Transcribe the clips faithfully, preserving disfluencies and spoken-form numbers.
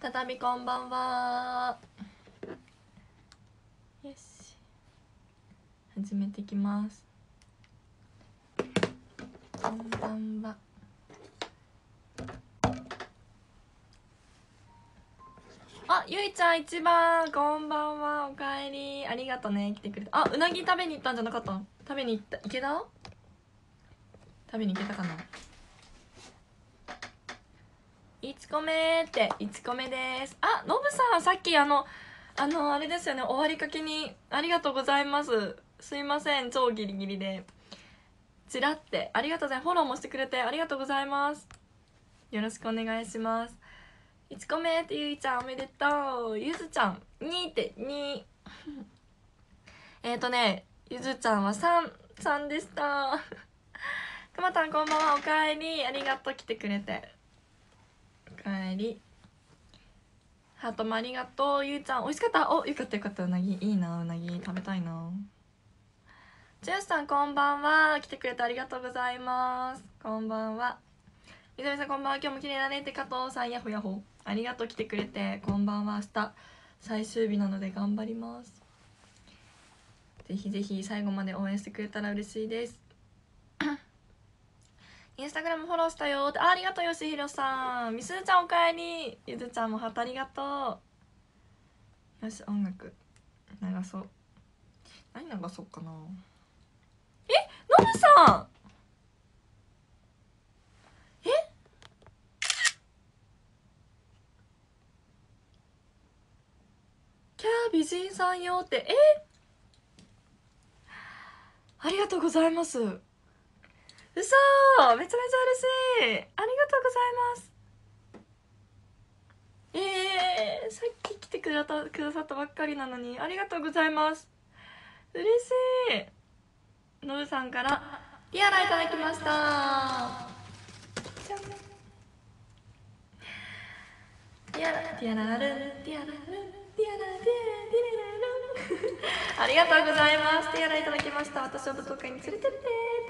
再びこんばんは。よし、始めていきます。こんばんは。あ、ゆいちゃん一番、こんばんは。おかえり。ありがとね、来てくれた。あ、うなぎ食べに行ったんじゃなかった？食べに行った、行けた？食べに行けたかな。いちこめって、いちこめです。あ、のぶさん、さっきあのあのあれですよね、終わりかけにありがとうございます。すいません、超ギリギリでチラってありがとうございます。フォローもしてくれてありがとうございます。よろしくお願いします。いちこめってゆいちゃんおめでとう。ゆずちゃんにってにえっとね、ゆずちゃんはさん、さんでした。くまたんこんばんは、おかえり。ありがとう、来てくれて。おかえり。ハートもありがとう。ゆうちゃん美味しかった。お、よかったよかった。うなぎいいな。うなぎ食べたいな。つよしさんこんばんは。来てくれてありがとうございます。こんばんは。みどりさんこんばんは。今日も綺麗だねって加藤さん、ヤホヤホありがとう。来てくれてこんばんは。明日最終日なので頑張ります。ぜひぜひ最後まで応援してくれたら嬉しいです。インスタグラムフォローしたよって。 あ, ありがとうよしひろさん。みすずちゃんおかえり。ゆずちゃんもハートありがとう。よし、音楽流そう。何流そうかな。え、ノブさん、えキャー美人さんよって。えありがとうございます。うそー、めちゃめちゃ嬉しい。ありがとうございます。えー、さっき来てくだたくださったばっかりなのにありがとうございます。嬉しい。ノブさんからティアラいただきました。じゃん。ティアラティアラルンティアラルンティアラルンティアラティアラルンありがとうございます。ティアラいただきました。私を舞踏会に連れてってって。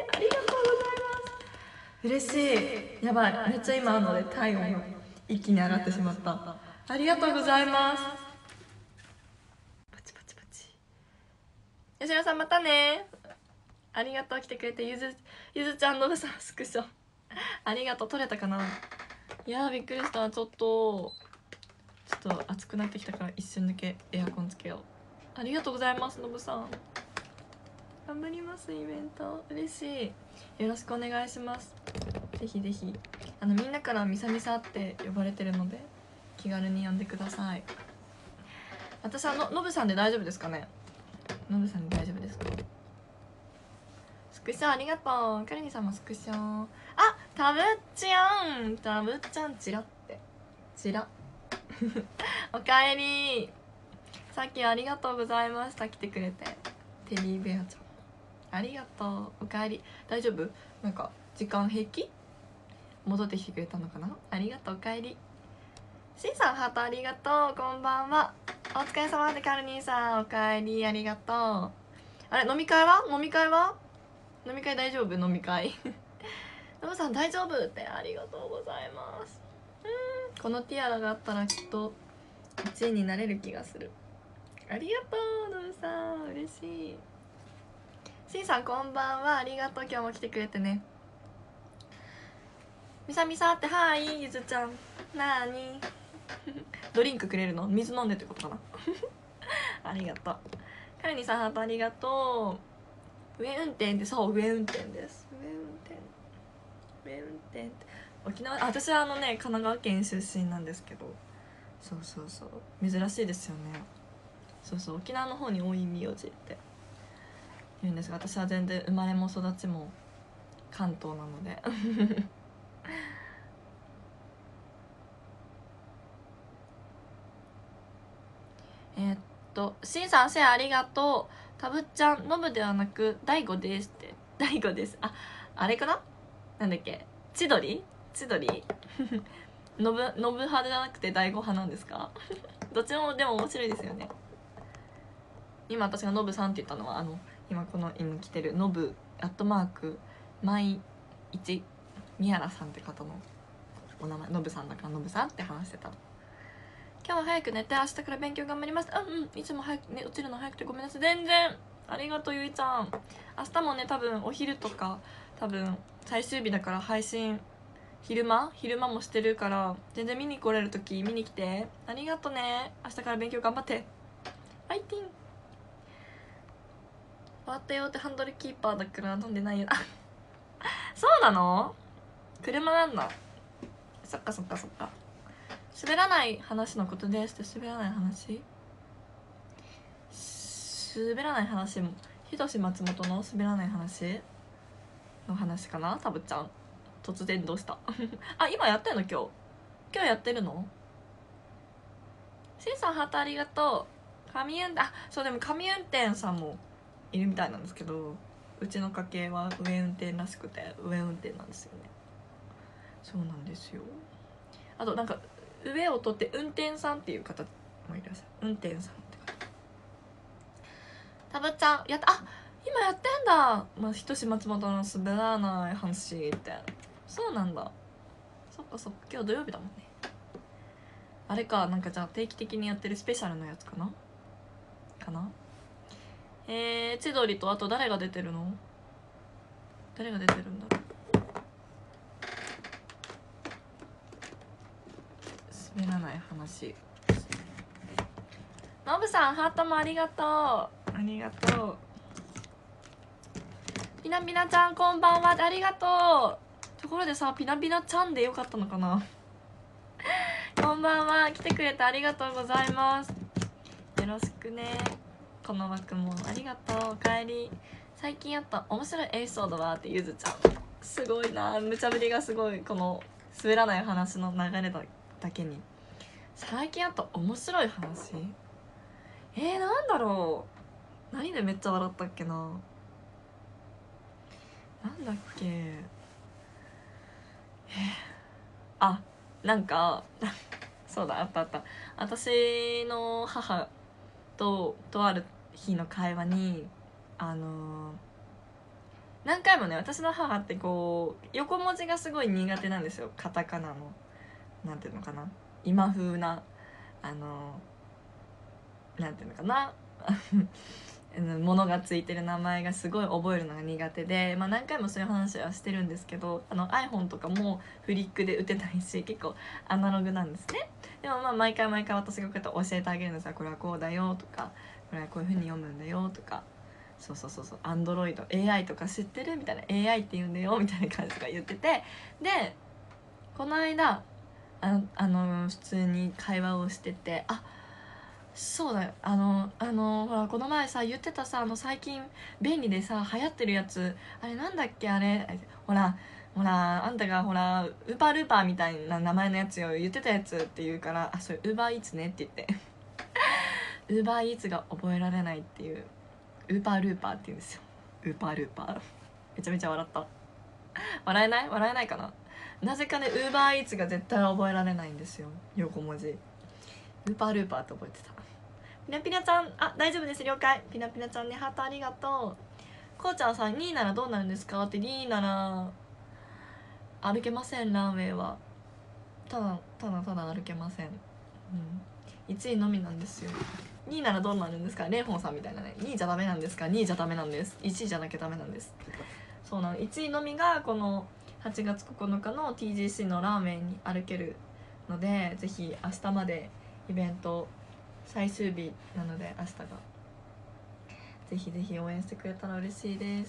ありがとうございます。嬉しい。やばい、めっちゃ今ので体温が一気に上がってしまった。ありがとうございます。パチパチパチ。吉野さんまたね。ありがとう、来てくれて。ゆずゆずちゃんのぶさんスクショありがとう。撮れたかな。いやーびっくりした。ちょっとちょっと暑くなってきたから一瞬だけエアコンつけよう。ありがとうございます。のぶさん頑張ります。イベント嬉しい。よろしくお願いします。ぜひぜひあのみんなからみさみさって呼ばれてるので気軽に呼んでください。私はののぶさんで大丈夫ですかね。のぶさんで大丈夫ですか。スクショありがとう。カルニさんもスクショ。あ、たぶっちゃんたぶっちゃんチラってチラおかえり。さっきありがとうございました。来てくれて。テディベアちゃんありがとう。おかえり。大丈夫？なんか時間平気？戻ってきてくれたのかな。ありがとう。おかえり。しんさんハートありがとう。こんばんは。お疲れ様でカルニーさんおかえり。ありがとう。あれ飲み会は飲み会は飲み会大丈夫？飲み会ノブさん大丈夫って。ありがとうございます。うん、このティアラがあったらきっといちいになれる気がする。ありがとうノブさん嬉しい。しんさんこんばんは。ありがとう。今日も来てくれてね。みさみさってはーい。ゆずちゃんなーにドリンクくれるの？水飲んでってことかなありがとう。カルニさんハートありがとう。上運転って。そう、上運転です。上運転上運転って沖縄。あ、私はあのね神奈川県出身なんですけど、そうそうそう珍しいですよね。そうそう、沖縄の方に多い名字って言うんですが、私は全然生まれも育ちも関東なのでえっとしんさんシェアありがとう。たぶっちゃんノブではなく大悟ですって。大悟です。あ、あれかな。なんだっけ、千鳥千鳥ノブノブ派じゃなくて大悟派なんですかどっちもでも面白いですよね。今私がノブさんって言ったのはあの今この今来てるノブアットマークマイ一宮原さんって方のお名前。ノブさんだからノブさんって話してた。 今日は早く寝て明日から勉強頑張ります。うんうん、いつも早く、ね、落ちるの早くてごめんなさい。全然ありがとう、ゆいちゃん。明日もね、多分お昼とか多分最終日だから配信昼間昼間もしてるから、全然見に来れるとき見に来て。ありがとね。明日から勉強頑張って。ファイティン。終わったよってハンドルキーパーだから飲んでないよ。そうなの？車なんだ。そっかそっかそっか。滑らない話のことですって。滑らない話滑らない話もひとし松本の滑らない話の話かな。たぶちゃん突然どうしたあ、今やってんの？今日今日やってるの？しんさんハートありがとう。神運あそうでも神運転さんもいるみたいなんですけど、うちの家系は上運転らしくて上運転なんですよね。そうなんですよ。あとなんか上を取って運転さんっていう方もいらっしゃる。運転さんって方。たぶちゃんやったあ今やってんだ。まあ、ひとし松本の滑らない話ってそうなんだ。そっかそっか。今日土曜日だもんね。あれか、なんかじゃあ定期的にやってるスペシャルのやつかなかな。えー、千鳥とあと誰が出てるの？誰が出てるんだろう。滑らない話。のぶさんハートもありがとう。ありがとう。ピナピナちゃんこんばんは。ありがとう。ところでさ、ピナピナちゃんでよかったのかなこんばんは。来てくれてありがとうございます。よろしくね。この枠もありがとう。おかえり。最近あった面白いエピソードはってゆずちゃん。すごいな、無茶ぶりがすごい。この滑らない話の流れだだけに最近あった面白い話、えー、なんだろう。何でめっちゃ笑ったっけな。なんだっけ。えあなんかそうだ、あったあった。私の母ととある日の会話にあのー、何回もね、私の母ってこう横文字がすごい苦手なんですよ。カタカナのなんていうのかな、今風なあのなんていうのかなものがついてる名前がすごい覚えるのが苦手で、まあ、何回もそういう話はしてるんですけど、あの iPhone とかもフリックで打てないし結構アナログなんですね。でもまあ毎回毎回私がこうやって教えてあげるんですよ。これはこうだよとか、これはこういう風に読むんだよとか、そうそうそうそう、アンドロイド エーアイ とか知ってるみたいな、 エーアイ って言うんだよみたいな感じが言ってて、でこの間ああの普通に会話をしてて、あそうだよ、あのあのほらこの前さ言ってたさ、あの最近便利でさ流行ってるやつ、あれなんだっけ、あれほらほらあんたがほらウーパールーパーみたいな名前のやつよ言ってたやつって言うから、あそれウーバーイーツねって言ってウーバーイーツが覚えられないっていう、ウーパールーパーって言うんですよ。ウーパールーパーめちゃめちゃ笑った。笑えない笑えないかな。なぜかねウーバーイーツが絶対覚えられないんですよ、横文字。ウーパールーパーって覚えてた。ピナピナちゃん、あ大丈夫です了解。ピナピナちゃんねハートありがとう。こうちゃんさんにいならどうなるんですかって。にいなら歩けません、ランウェイは。ただただただ歩けません。うん、いちいのみなんですよ。にいならどうなるんですか。レイホンさんみたいなね。にいじゃダメなんですか。にいじゃダメなんです。いちいじゃなきゃダメなんです。そうなの。いちいのみがこのはちがつここのかの ティージーシー のラーメンに歩けるので、ぜひ明日までイベント最終日なので、明日がぜひぜひ応援してくれたら嬉しいです。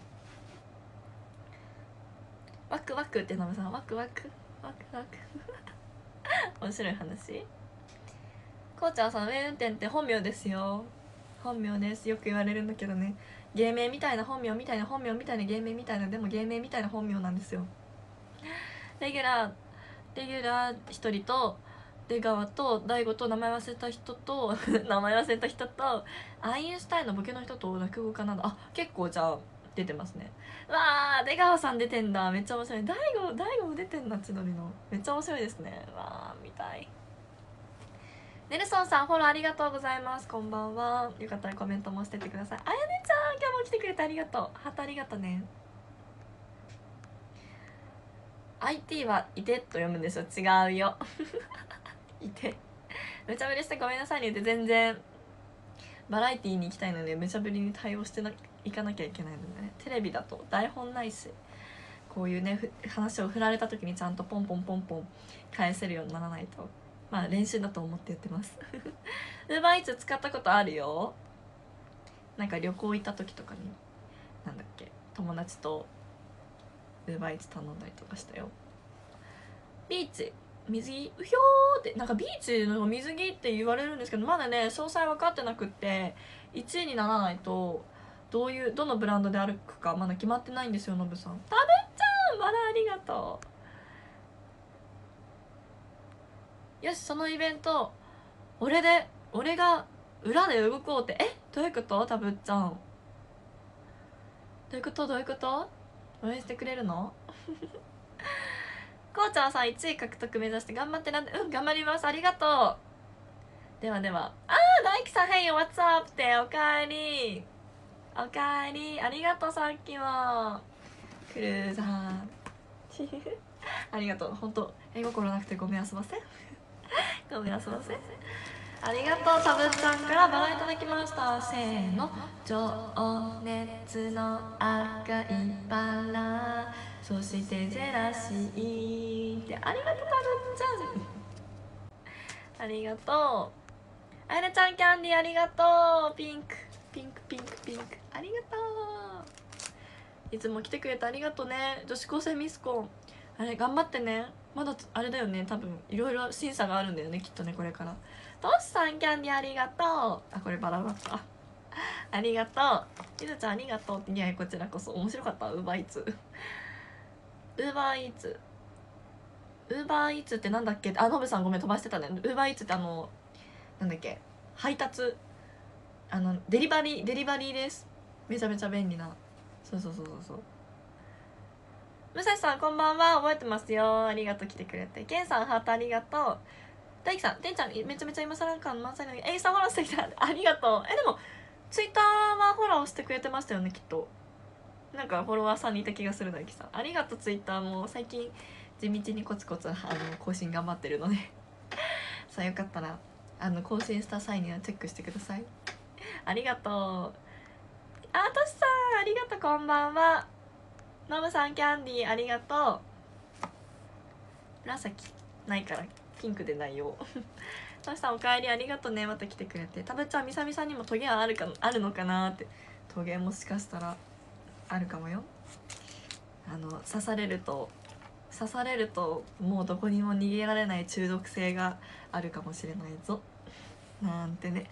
ワクワクってナムさん、ワクワクワクワク面白い話。こうちゃんさん、ウェイ運転って本名ですよ。本名です。よく言われるんだけどね、芸名みたいな本名みたいな本名みたいな芸名みたいな、でも芸名みたいな本名なんですよ。レギュラーレギュラーひとりと出川と大悟と名前忘れた人と名前忘れた人とアインシュタインのボケの人と落語家なんだ。あ結構じゃあ出てますね。わあ出川さん出てんだ、めっちゃ面白い。大悟大悟も出てんだ、千鳥の。めっちゃ面白いですね。わあ見たい。ネルソンさんフォローありがとうございます。こんばんは。よかったらコメントもしてってください。あやねちゃん今日も来てくれてありがとう。ハートありがとうね。アイティー はいてと読むんですよ。違うよいて無茶ぶりしてごめんなさいねって全然バラエティーに行きたいので無茶ぶりに対応してないかなきゃいけないのでね。テレビだと台本ないし、こういうね話を振られた時にちゃんとポンポンポンポン返せるようにならないと、まあ練習だと思ってやってます。ウーバーイーツ使ったことあるよ。なんか旅行行った時とかになんだっけ、友達とウーバーイーツ頼んだりとかしたよ。ビーチ水着うひょーって、なんかビーチの水着って言われるんですけど、まだね詳細分かってなくって、いちいにならないとどういうどのブランドで歩くかまだ決まってないんですよ。のぶさん、たぶっちゃんまだありがとう。よし、そのイベント俺で俺が裏で動こうって。え、どういうこと？たぶっちゃんどういうことどういうこと？応援してくれるの？こうちゃんさんいちい獲得目指して頑張ってなんで。うん、頑張ります。ありがとう。ではでは。あー、大輝さん、Hey what's up っておかえりおかえり、ありがとう。さっきもクルーザーありがとう。本当絵心なくてごめん、遊ばせごめん、遊ばせ。ありがとう。さぶっちゃんからバラいただきました。せーの、情熱の赤いバラ、そしてジェラシーって。ありがとう、たぶっちゃんありがとう。あやねちゃんキャンディーありがとう。ピンクピンクピンクピンクありがとう。いつも来てくれてありがとうね。女子高生ミスコン、あれ頑張ってね。まだあれだよね、多分いろいろ審査があるんだよね、きっとね、これから。トシさんキャンディーありがとう。あ、これバラだったありがとう。ゆずちゃんありがとうって。いや、こちらこそ。面白かった。ウーバーイーツウーバーイーツウーバーイーツってなんだっけ。あ、ノブさんごめん飛ばしてたね。ウーバーイーツってあのなんだっけ、配達、あのデリバリーデリバリーです。めちゃめちゃ便利な。そうそうそうそうそう。武蔵さんこんばんは。覚えてますよ。ありがとう、来てくれて。ケンさんハートありがとう。大輝さん、てんちゃんめちゃめちゃ今更感満載なのにえいさんフォローしてきたありがとう。えでもツイッターはフォローしてくれてましたよね、きっと。なんかフォロワーさんにいた気がする。大輝さんありがとう。ツイッターも最近地道にコツコツあの更新頑張ってるのでさあよかったらあの更新した際にはチェックしてください。ありがとう。あ、としさんありがとう、こんばんは。ノブさんキャンディーありがとう。紫ないからピンクでないよとしさんおかえりありがとうね、また来てくれて。たぶっちゃんみさみさんにもトゲはあるかあるのかなって。トゲもしかしたらあるかもよ。あの刺されると刺されるともうどこにも逃げられない中毒性があるかもしれないぞなんてね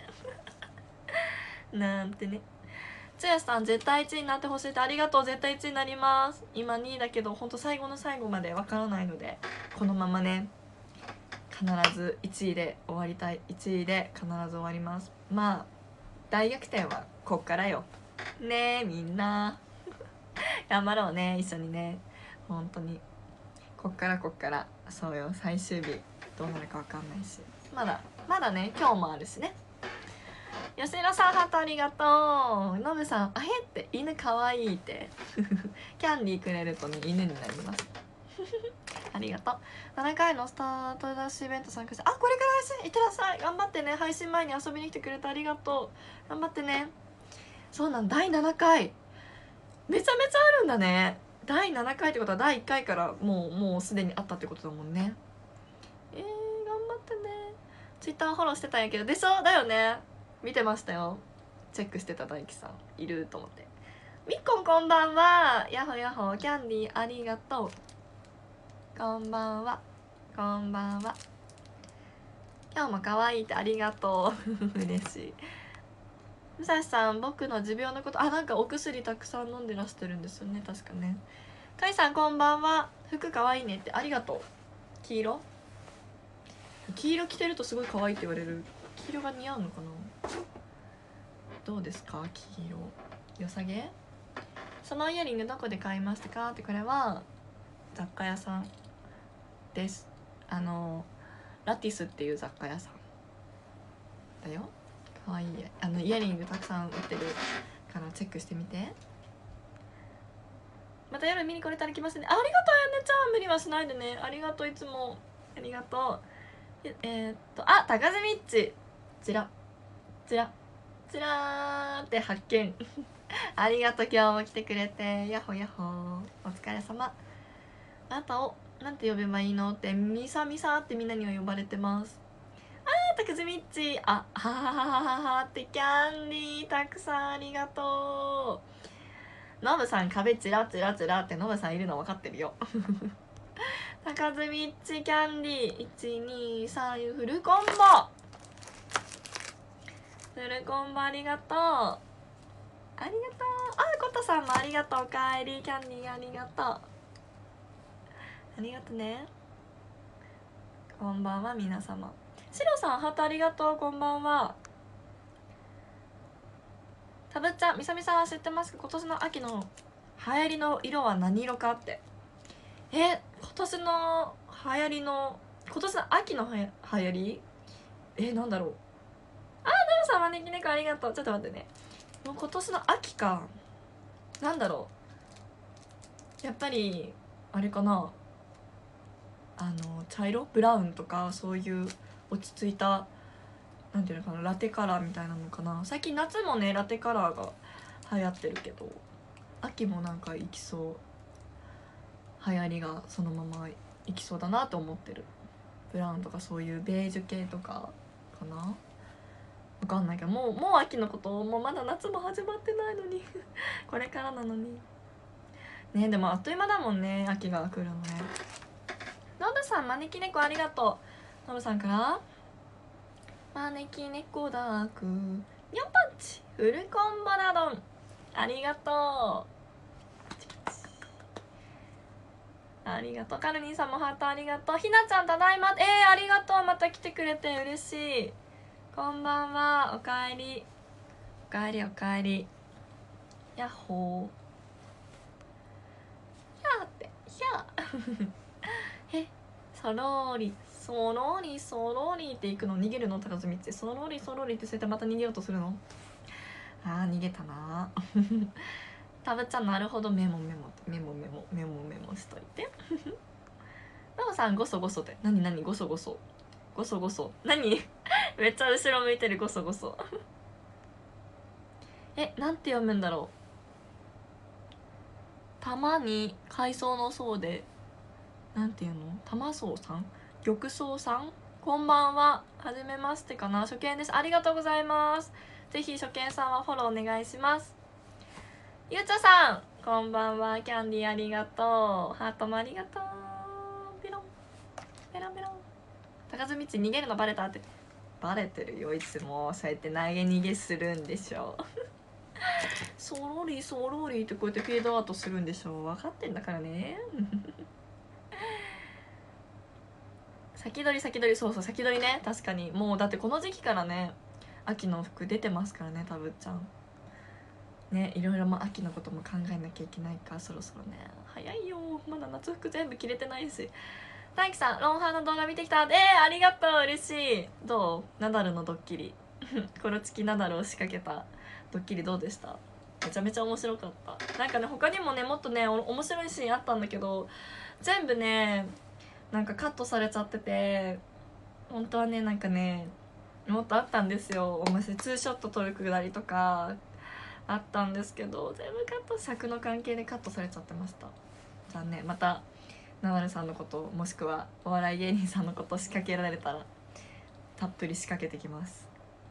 なんてね。つやさん絶対いちいになってほしいってありがとう。絶対いちいになります。今にいだけどほんと最後の最後までわからないので、このままね必ずいちいで終わりたい。いちいで必ず終わります。まあ大逆転はこっからよねえ、みんな頑張ろうね、一緒にね。本当にこっからこっから。そうよ、最終日どうなるか分かんないし、まだまだね今日もあるしね。吉野さんハートありがとう。ノブさんあへって犬かわいいってキャンディーくれるとね犬になりますありがとう。ななかいのスタートダッシュイベント参加して、あ、これから配信いってらっしゃい。頑張ってね。配信前に遊びに来てくれてありがとう。頑張ってね。そうなんだいななかいめちゃめちゃあるんだね。だいななかいってことはだいいっかいからもうもうすでにあったってことだもんね。えー、頑張ってね。ツイッターフォローしてたんやけど、でしょだよね。見てましたよ。チェックしてた大輝さんいると思って。みっこんこんばんは。やほやほ。キャンディーありがとう。こんばんはこんばんは。今日も可愛いってありがとう嬉しい。武蔵さん僕の持病のこと、あ、なんかお薬たくさん飲んでらしてるんですよね、確かね。かいさんこんばんは。服可愛いねってありがとう。黄色黄色着てるとすごい可愛いって言われる。黄色が似合うのかな。どうですか黄色。良さげ。そのイヤリングどこで買いましたかって。これは雑貨屋さんです。あのラティスっていう雑貨屋さんだよ。かわいい。あのイヤリングたくさん売ってるからチェックしてみて。また夜見に来れたら来ますね。ありがとうやねちゃん。無理はしないでね。ありがとう。いつもありがとう。 えー、っとあ高津ミッチちらちらちらーって発見ありがとう、今日も来てくれて。やっほやっほー、お疲れ様。あなたをなんて呼べばいいのってみさみさってみんなには呼ばれてます。あーたくずみっち、あはははははってキャンディーたくさんありがとう。ノブさん壁チラチラチラってノブさんいるの分かってるよたかずみっちキャンディーいちにさんフルコンボ、フルコンボありがとう、ありがとう。あコトさんもありがとう、おかえり。キャンディーありがとう、ありがとうね。こんばんは皆様。シロさんハートありがとう、こんばんは。たぶっちゃん、みさみさんは知ってますか？今年の秋の流行りの色は何色かって。え今年の流行りの今年の秋のはや流行りえなんだろう。あーノブさん招き猫ありがとう。ちょっと待ってね、もう今年の秋か。なんだろう、やっぱりあれかな、あの茶色ブラウンとかそういう落ち着いたなんていうのかな、ラテカラーみたいなのかな。最近夏もねラテカラーが流行ってるけど、秋もなんかいきそう、流行りがそのままいきそうだなと思ってる。ブラウンとかそういうベージュ系とかかな、分かんないけど、もうもう秋のこと、もうまだ夏も始まってないのにこれからなのにね。でもあっという間だもんね、秋が来るのね。ノブさん招き猫ありがとう。ノブさんから招き猫ダークニャンパンチフルコンボラドンありがとう、ありがとう。カルニンさんもハートありがとう。ひなちゃんただいま、えー、ありがとう、また来てくれて嬉しい。こんばんは、おかえりおかえりおかえり。やっほーひゃーってひゃーえそろーりそろりそろりっていくの逃げるの？高津みってそろりそろりってそうやってまた逃げようとするの？あー逃げたなたぶっちゃんなるほど、メモメモメモメモメモメモしといてなおさんゴソゴソって何何ゴソゴソゴソゴソ何めっちゃ後ろ向いてるゴソゴソえなんて読むんだろう。玉に海藻の層でなんていうの、玉藻さん玉藻さんこんばんは、はじめましてかな、初見です。ありがとうございます。ぜひ初見さんはフォローお願いします。ゆうちょさんこんばんは、キャンディーありがとう、ハートもありがとう。ペロンペロンペロン。高津みち逃げるのバレたって。バレてるよ、いつもそうやって投げ逃げするんでしょそろりそろりってこうやってフェードアウトするんでしょ、分かってんだからね先取り先取り、そうそう先取りね。確かにもうだってこの時期からね秋の服出てますからね、たぶっちゃんね。いろいろも秋のことも考えなきゃいけないからそろそろね。早いよ、まだ夏服全部着れてないし。大輝さんロンハーの動画見てきた。えー、ありがとう、嬉しい。どうナダルのドッキリコロチキナダルを仕掛けたドッキリどうでした？めちゃめちゃ面白かった。なんかね他にもねもっとね面白いシーンあったんだけど全部ねなんかカットされちゃってて、本当はねなんかねもっとあったんですよ。お店ツーショット撮るくだりとかあったんですけど全部カット、尺の関係でカットされちゃってました。残念。またナダルさんのこともしくはお笑い芸人さんのこと仕掛けられたらたっぷり仕掛けてきます。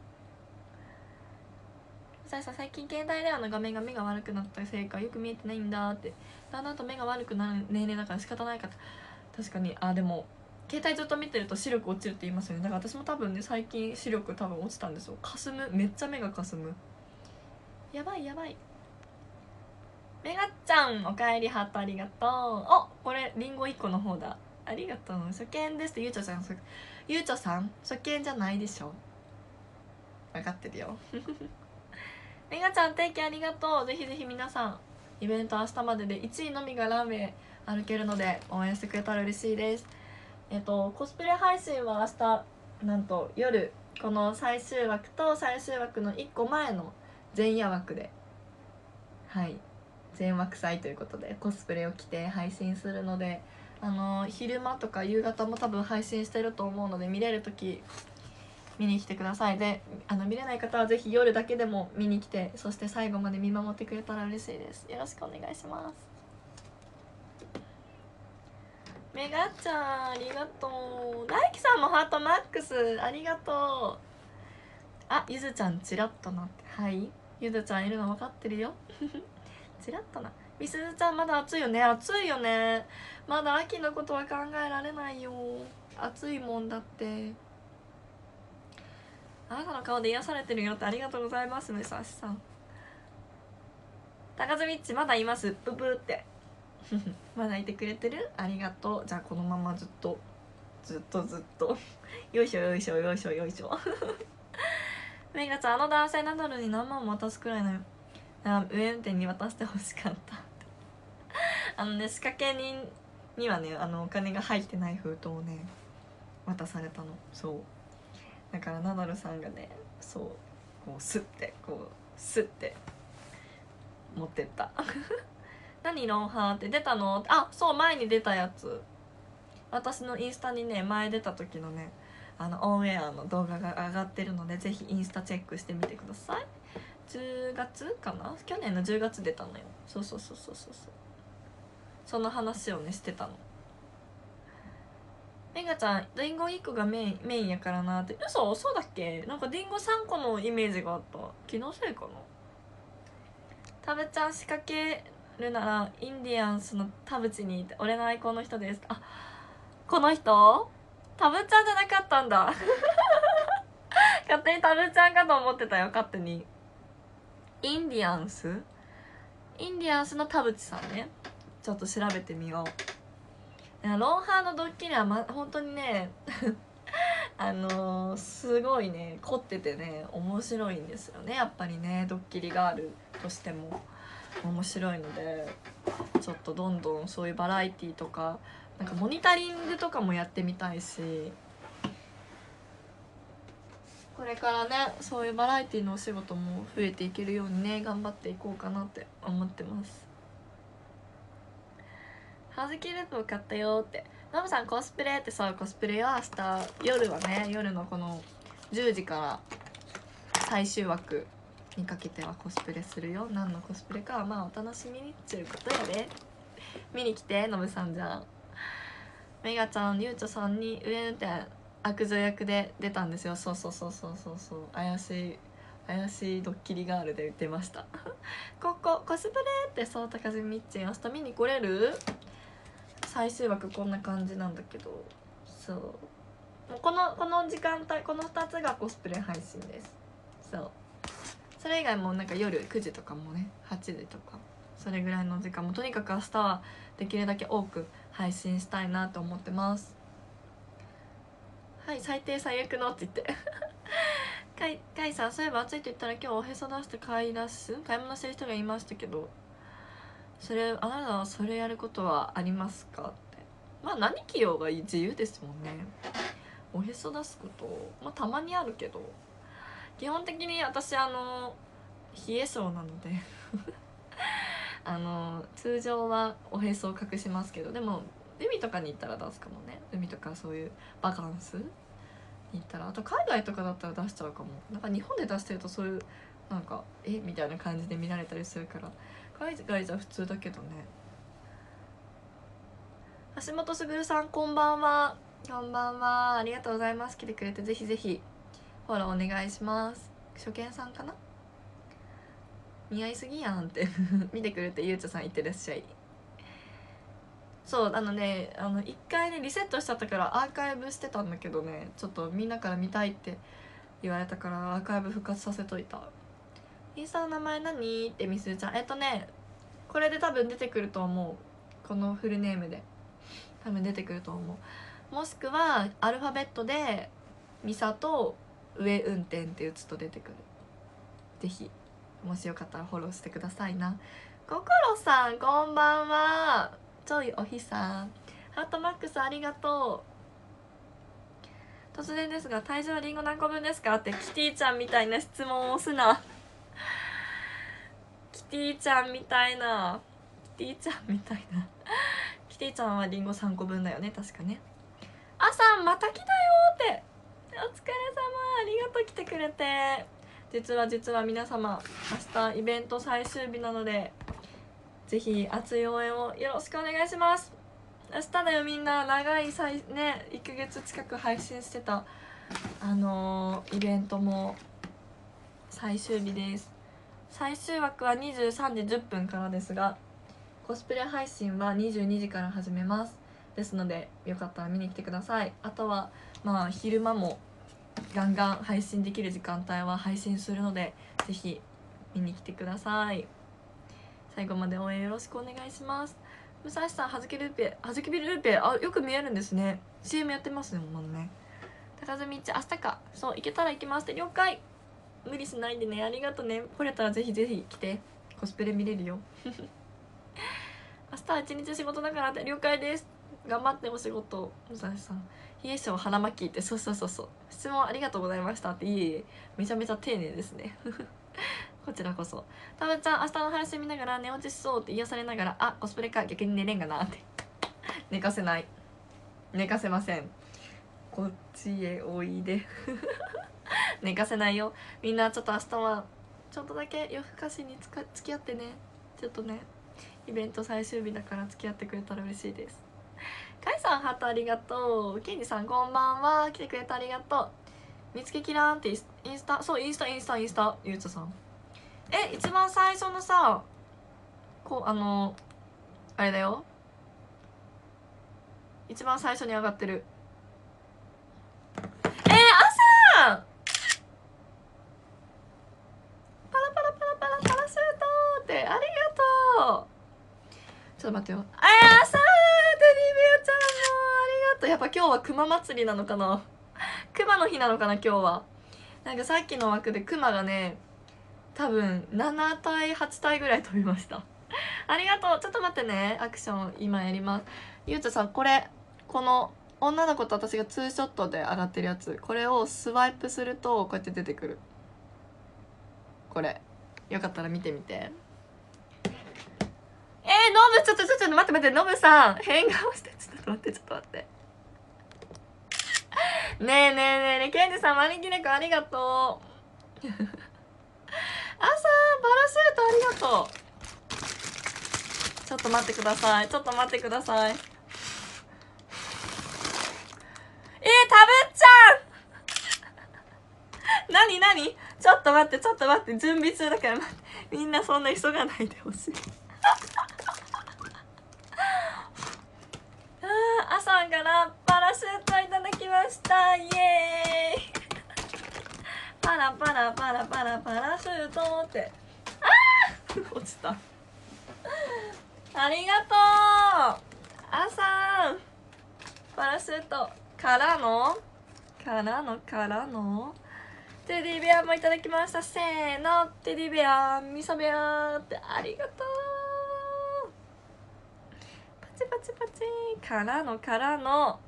ささ最近携帯電話の画面が目が悪くなったせいかよく見えてないんだって。だんだんと目が悪くなる年齢だから仕方ないかと。確かに。あでも携帯ずっと見てると視力落ちるって言いますよね。だから私も多分ね最近視力多分落ちたんですよ。かすむ、めっちゃ目がかすむ。やばいやばい。メガちゃんおかえり、ハートありがとう。おこれリンゴいっこの方だ。ありがとう。初見ですって。ゆうちょさんゆうちょさん初見じゃないでしょ、分かってるよメガちゃん定期ありがとう。ぜひぜひ皆さんイベント明日まででいちいのみがランウェイ歩けるので応援してくれたら嬉しいです。えっとコスプレ配信は明日なんと夜この最終枠と最終枠のいっこまえの前夜枠で、はい全枠祭ということでコスプレを着て配信するのであの昼間とか夕方も多分配信してると思うので、見れる時見に来てください。で、あの見れない方はぜひ夜だけでも見に来て、そして最後まで見守ってくれたら嬉しいです。よろしくお願いします。メガちゃんありがとう。大輝さんもハートマックスありがとう。あ、ゆずちゃんチラッとなって、はい、ゆずちゃんいるの分かってるよチラッとな。みすずちゃんまだ暑いよね。暑いよね。まだ秋のことは考えられないよ。暑いもんだって。あなたの顔で癒されてるよって。ありがとうございます。むさしさん。高津みっちまだいます。ブブーってまだいてくれてる。ありがとう。じゃあこのままずっとずっとずっとよいしょよいしょよいしょよいしょメガちゃん、あの男性ナダルに何万も渡すくらいのよ。あ、上運転に渡してほしかったあのね、仕掛け人にはね、あのお金が入ってない封筒をね渡されたの。そうだからナダルさんがね、そうこうスッてこうスッて持ってった何ロンハーって出たの。あ、そう、前に出たやつ、私のインスタにね前出た時のね、あのオンエアの動画が上がってるので、ぜひインスタチェックしてみてください。じゅうがつかな、去年のじゅうがつ出たのよ。そうそうそうそうそうそう、その話をねしてたの。メガちゃん、リンゴいっこがメインメインやからなって。嘘、そうだっけ。なんかリンゴさんこのイメージがあった。気のせいかな。タブちゃん仕掛けるならインディアンスの田淵にいて、俺のアイコンの人です。あ、この人タブちゃんじゃなかったんだ勝手にタブちゃんかと思ってたよ。勝手にインディアンスインディアンスの田淵さんね。ちょっと調べてみよう。ロンハーのドッキリは、ま、本当にねあのー、すごいね凝っててね面白いんですよね。やっぱりねドッキリガールとしても面白いので、ちょっとどんどんそういうバラエティとかなんかモニタリングとかもやってみたいし、これからねそういうバラエティのお仕事も増えていけるようにね頑張っていこうかなって思ってます。はじきループを買ったよって。ノブさんコスプレって。さ、コスプレは明日夜はね、夜のこのじゅうじから最終枠にかけてはコスプレするよ。何のコスプレかはまあお楽しみにっていうことやで。見に来てノブさん。じゃあメガちゃん、ゆうちょさんに上運転悪女役で出たんですよ。そうそうそうそうそうそう、怪しい怪しいドッキリガールで出ましたここコスプレって。そう、高橋みっちん明日見に来れる。最終枠こんな感じなんだけど、そうもうこのこの時間帯このふたつがコスプレ配信です。そうそれ以外もなんか夜くじとかもね、はちじとかそれぐらいの時間もとにかく明日はできるだけ多く配信したいなと思ってます。はい、最低最悪のって言ってかいかいさん、そういえば暑いと言ったら今日おへそ出して買い出す買い物してる人がいましたけど、それあなたはそれやることはありますかって。まあ何着ようが自由ですもんね。おへそ出すこと、まあたまにあるけど、基本的に私あの冷え性なのであの通常はおへそを隠しますけど、でも海とかに行ったら出すかもね。海とかそういうバカンスに行ったら。あと海外とかだったら出しちゃうかも。なんか日本で出してるとそういうなんかえみたいな感じで見られたりするから、海外じゃ普通だけどね。橋本卓さん、こんばんは。こんばんは、ありがとうございます。来てくれて。ぜひぜひフォローお願いします。初見さんかな。似合いすぎやんって見てくれて。ゆうちょさんいってらっしゃい。そうあのね、あの一回ねリセットしちゃったからアーカイブしてたんだけどね、ちょっとみんなから見たいって言われたからアーカイブ復活させといた。インスタの名前何ってみするちゃん。えっとねこれで多分出てくると思う。このフルネームで多分出てくると思う。もしくはアルファベットでミサと上運転って打つと出てくる。ぜひもしよかったらフォローしてくださいな。心さん、こんばんは。ちょいおひさん、ハートマックスありがとう。突然ですが体重はリンゴ何個分ですかって。キティちゃんみたいな質問をすなキティちゃんみたいなキティちゃんみたいなキキティちゃんはリンゴさんこぶんだよね確かね。あさんまた来たよーって、お疲れ様、ありがとう来てくれて。実は実は皆様明日イベント最終日なので、ぜひ熱い応援をよろしくお願いします。明日だよみんな。長いさいねいっかげつ近く配信してたあのー、イベントも最終日です。最終枠はにじゅうさんじじゅっぷんからですが、コスプレ配信はにじゅうにじから始めます。ですのでよかったら見に来てください。あとはまあ昼間もガンガン配信できる時間帯は配信するので、ぜひ見に来てください。最後まで応援よろしくお願いします。武蔵さん、はじけルーペ、はじけビルーペ、あ、よく見えるんですね。 シーエム やってますね、ものね。高住一明日か、そう行けたら行きますって。了解、無理しないでね。ありがとね。来れたらぜひぜひ来て、コスプレ見れるよ明日は一日仕事だからって。了解です。頑張ってお仕事。武蔵さん、冷え性腹巻きって、そうそうそうそう、質問ありがとうございましたって。いえいえ、めちゃめちゃ丁寧ですねこちらこそ。たぶちゃん、明日の配信見ながら寝落ちしそうって癒されながら、あ、コスプレか、逆に寝れんがなって寝かせない、寝かせません。こっちへおいで寝かせないよ。みんなちょっと明日はちょっとだけ夜更かしにつか付き合ってね。ちょっとね、イベント最終日だから付き合ってくれたら嬉しいです。かいさん、ハートありがとう。ケンジさん、こんばんは。来てくれてありがとう。見つけキラーンってインスタ、そう、インスタインスタインスタゆうちゃさん、え、一番最初のさ、こうあのあれだよ、一番最初に上がってる。えー、朝パラパラパラパラパラシュートってありがとう。ちょっと待ってよ。あー、朝テディベアちゃんもありがとう。やっぱ今日は熊祭りなのかな熊の日なのかな今日は。なんかさっきの枠で熊がね、多分ななたいはちたいぐらい飛びましたありがとう。ちょっと待ってね、アクション今やります。ゆうちゃさん、これこの女の子と私がツーショットで上がってるやつ、これをスワイプするとこうやって出てくる。これよかったら見てみて。えー、ノブ、ちょっとちょっと待って待って、ノブさん変顔して、ちょっと待ってちょっと待ってねえねえねえねえ、ケンジさん、招き猫ありがとう朝パラシュートありがとう。ちょっと待ってください、ちょっと待ってください。えー、たぶっちゃんなになに、ちょっと待ってちょっと待って、準備中だから待って、みんなそんな急がないでほしいあー、朝からパラシュートいただきました。イエーイパラパラパラパラパラシュートって、あー落ちたありがとうあさん。パラシュートからのからのからのテディベアもいただきました。せーの、テディベアミサベアってありがとう。パチパチパチからのからの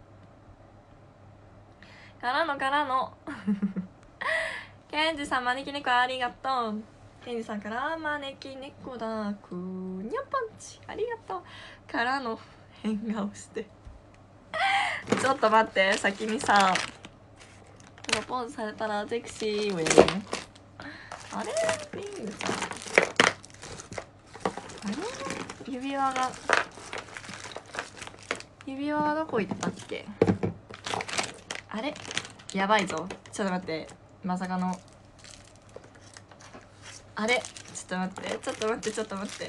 からのからのケンジさん、招き猫ありがとう。ケンジさんから招き猫だくにゃパンチありがとうからの変顔してちょっと待って、先にさプロポーズされたらゼクシーをやるね。あれリングさん、あれ指輪が指輪はどこ行ったっけ。あれやばいぞ、ちょっと待って、まさかのあれ、ちょっと待ってちょっと待ってちょっと待って、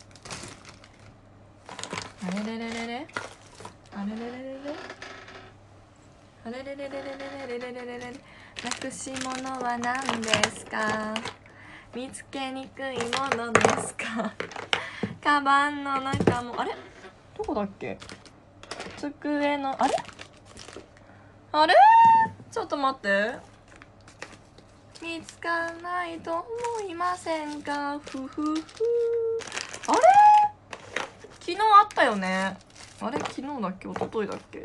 あれれれれれあれれれれれあれれれれれれれれれれれれ、なくし物は何ですか、見つけにくいものですかカバンの中も、あれどこだっけ、机の、あれあれちょっと待って、見つからないと思いませんか、ふふふ、あれ昨日あったよね、あれ昨日だっけ一昨日だっけ、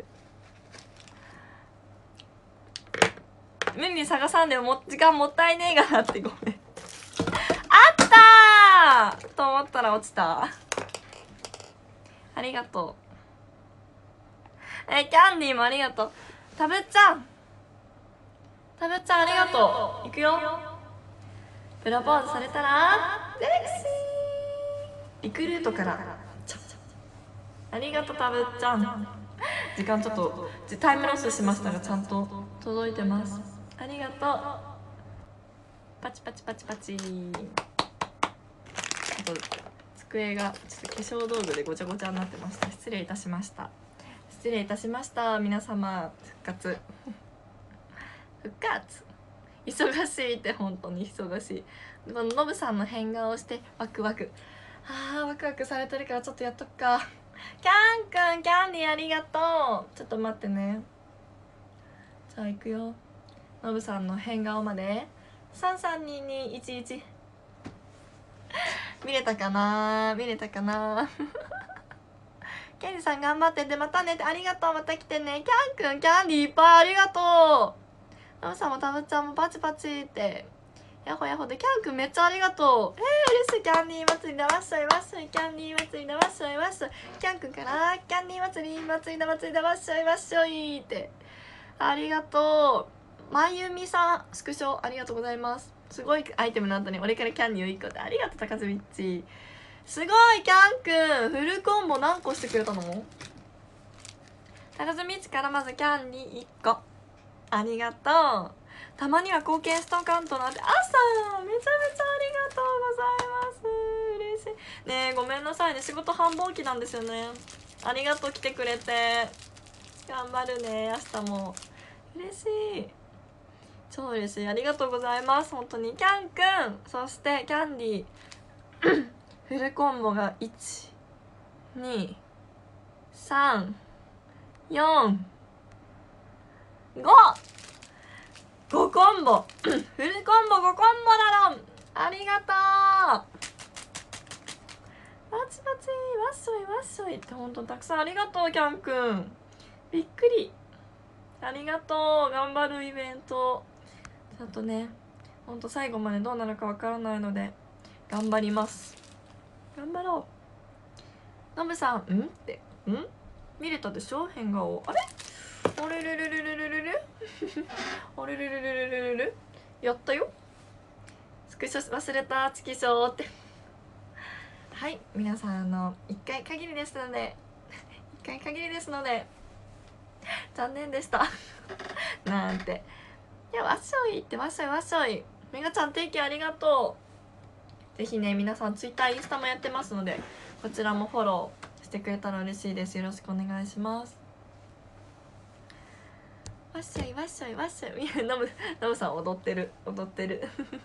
無理に探さんでもも時間もったいねえがなって、ごめんあったーと思ったら落ちた、ありがとえキャンディーもありがとう。たぶっちゃんたぶっちゃんありがとう。いくよ。プロポーズされたらセクシーリクルートからありがとうたぶっちゃん。時間ちょっとタイムロスしましたがちゃんと届いてます。ありがとう。パチパチパチパチ。あと机がちょっと化粧道具でごちゃごちゃになってました。失礼いたしました失礼いたしました皆様。復活復活忙しいって本当に忙しい。このノブさんの変顔をしてワクワク。あーワクワクされてるからちょっとやっとくか。キャンくんキャンディーありがとう。ちょっと待ってね。じゃあいくよ。ノブさんの変顔までさんさんににいちいち見れたかな見れたかなケンジさん頑張っててまたねってありがとう。また来てね。キャンくんキャンディーいっぱいありがとう。ノブさんもタブちゃんもパチパチってヤホヤホで。キャンくんめっちゃありがとう。えー、嬉しい。キャンディー祭りだわっしょいわっしょい。キャンディー祭りだわっしょいわっしょい。キャンくんからキャンディー祭り祭りだ祭りだわっしょいわっしょいってありがとう。まゆみさんスクショありがとうございます。すごいアイテムの後に俺からキャンディーをいっこってありがとう。高津ビッチすごい。キャンくんフルコンボ何個してくれたの。高津ビッチからまずキャンディーいっこありがとう。たまには貢献しとかんとなって。あさんめちゃめちゃありがとうございます。嬉しいね。えごめんなさいね仕事繁忙期なんですよね。ありがとう来てくれて。頑張るね明日も。嬉しい超嬉しい。ありがとうございます本当に。キャンくんそしてキャンディーフルコンボがいちにさんよんごごコンボフルコンボごコンボだろ。ありがとう。パチパチわっしょいわっしょいって本当にたくさんありがとう。キャンくんびっくりありがとう。頑張るイベントちゃんとねほんと最後までどうなるかわからないので頑張ります。頑張ろう。ノブさんんってん見れたでしょ変顔。あれあれれれれれれれれあれれれれれれれれやったよ。スクショ忘れたチキショーってはい皆さんあのいっかい限りですのでいっかい限りですので残念でしたなんて。いやわっしょいってわっしょいわっしょい。メガちゃん定期ありがとう。ぜひね皆さんツイッターインスタもやってますのでこちらもフォローしてくれたら嬉しいです。よろしくお願いします。わっしょいわっしょいわっしょい。ノブノブさん踊ってる踊ってる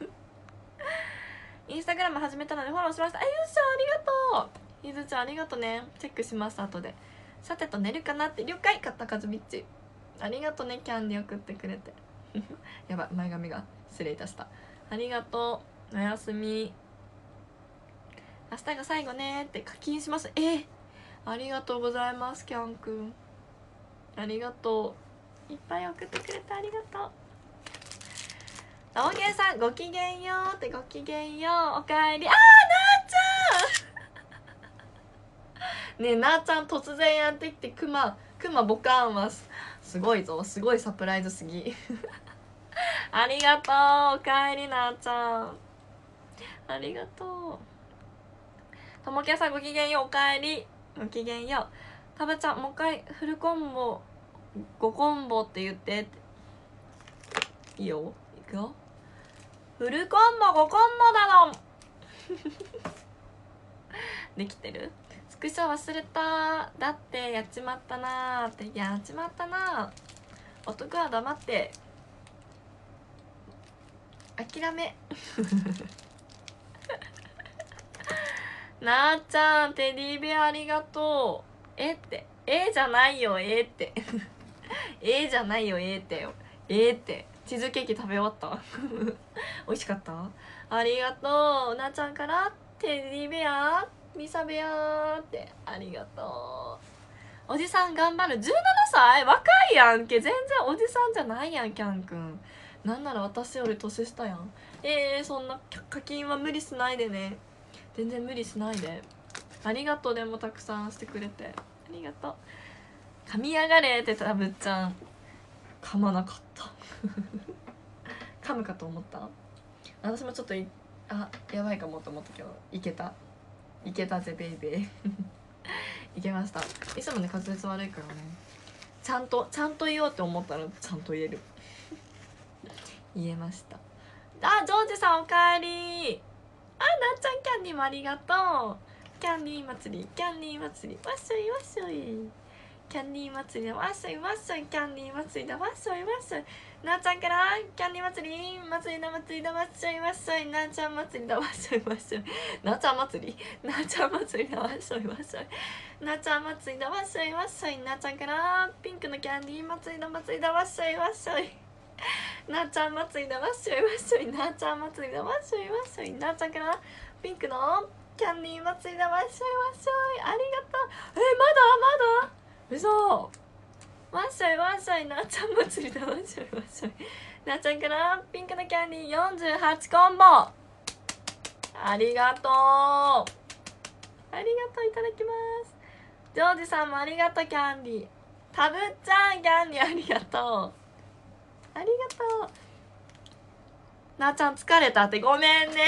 インスタグラム始めたのでフォローしました。あよっしゃありがとう。ゆずちゃんありがとうね。チェックします後で。さてと寝るかなって了解。買ったカズビッチありがとうね。キャンディー送ってくれてやばい前髪が失礼いたした。ありがとう。おやすみ。明日が最後ねって課金します。えー、ありがとうございますキャンくんありがとう。いっぱい送ってくれてありがとう。青源さんごきげんようってごきげんようおかえり。あーなーちゃんねえなーちゃん突然やってきてクマクマボカンはすごいぞ。すごいサプライズすぎありがとう。おかえりなーちゃんありがとう。ともけさんごきげんようおかえり。ごきげんよう。たぶちゃんもう一回フルコンボごコンボって言ってって。いいよいくよ。フルコンボごコンボだろできてる。スクショ忘れた。だってやっちまったなーって。やっちまったなー。男は黙って諦めなーちゃんテディベアありがとう。えってえじゃないよえってえじゃないよえってよえってチーズケーキ食べ終わった美味しかった。ありがとう。なーちゃんからテディベアミサベアってありがとう。おじさん頑張る。じゅうななさい若いやんけ。全然おじさんじゃないやんキャンくん。なんなら私より年下やん。えー、そんな課金は無理しないでね。全然無理しないで。ありがとう。でもたくさんしてくれてありがとう。 噛みやがれってたぶっちゃん噛まなかった噛むかと思った。私もちょっといあやばいかもと思ったけどいけたいけたぜベイベーいけました。いつもね滑舌悪いからね、ちゃんとちゃんと言おうって思ったらちゃんと言える言えました。あ、ジョージさんおかえり。あ、なっちゃんキャンディーもありがとう。キャンディー祭りキャンディー祭りわっしょいわっしょい、キャンディー祭りだわっしょいわっしょい、キャンディー祭りだわっしょいわっしょい、なっちゃんからキャンディー祭り祭りだ祭りだわっしょいわっしょい、なっちゃん祭りだわっしょいわっしょい、なっちゃん祭りなっちゃん祭りだわっしょいわっしょい、なっちゃん祭りだわっしょいわっしょい、なっちゃんからピンクのキャンディー祭りだ祭りだわっしょいわっしょい、なっちゃん祭りだわっしょいわっしょい、なっちゃん祭りだわっしょいわっしょい、なっちゃんからピンクのキャンディー祭りだわっしょいわっしょい、ありがとう。えまだまだ嘘わっしょいわっしょい、なっちゃん祭りだわっしょいわっしょい、なっちゃんからピンクのキャンディーよんじゅうはちコンボありがとうありがとう、いただきます。ジョージさんもありがとう。キャンディーたぶっちゃんキャンディーありがとうありがとう。なっちゃん疲れたってごめんね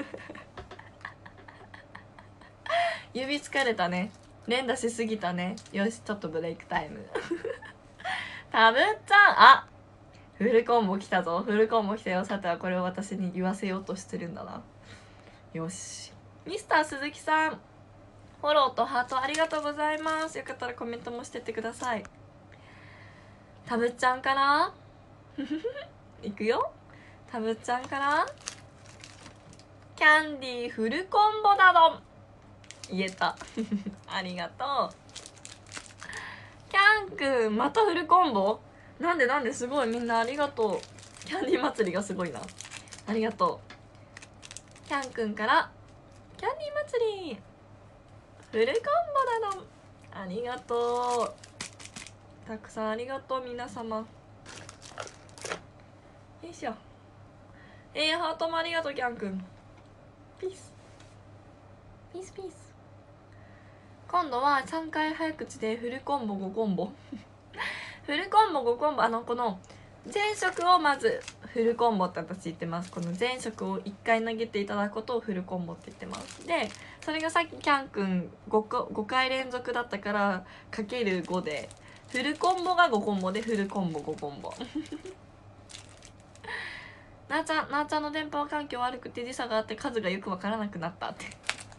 指疲れたね、連打しすぎたね。よしちょっとブレイクタイムたぶっちゃん、あフルコンボ来たぞ、フルコンボ来たよ。さてはこれを私に言わせようとしてるんだな。よし、ミスター鈴木さんフォローとハートありがとうございます。よかったらコメントもしてってください。たぶっちゃんからいくよ。たぶっちゃんからキャンディーフルコンボだどん言えたありがとう。キャンくんまたフルコンボ、なんでなんですごい、みんなありがとう。キャンディー祭りがすごいな、ありがとう。キャンくんからキャンディー祭りフルコンボだどんありがとう。たくさんありがとう皆様。よいしょ。えー、ハートもありがとう。キャンくんピースピースピース。今度はさんかい早口でフルコンボごコンボフルコンボごコンボ、あのこの全色をまずフルコンボって私言ってます。この全色をいっかい投げていただくことをフルコンボって言ってます。でそれがさっきキャンくん 5, 5回連続だったからかけるごでフルコンボがごコンボでフルコンボごコンボなーちゃんなーちゃんの電波環境悪くて時差があって数がよくわからなくなったって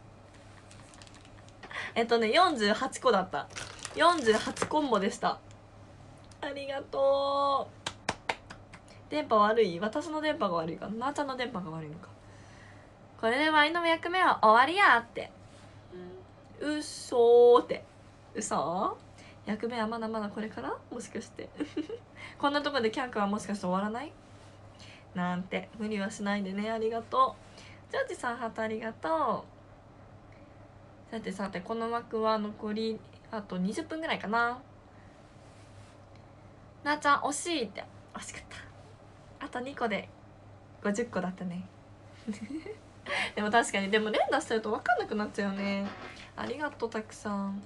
えっとねよんじゅうはちこだった。よんじゅうはちコンボでした。ありがとう。電波悪い？私の電波が悪いかな、なーちゃんの電波が悪いのか。これでワイの役目は終わりやって、うっそーって、うそ役目はまだまだこれから、もしかしてこんなとこでキャンクはもしかして終わらないなんて無理はしないでね。ありがとう。ジョージさんハートありがとう。さてさてこの枠は残りあとにじゅっぷんぐらいかな。なーちゃん惜しいって、惜しかった。あとにこでごじゅっこだったねでも確かに、でも連打してると分かんなくなっちゃうよね。ありがとうたくさん。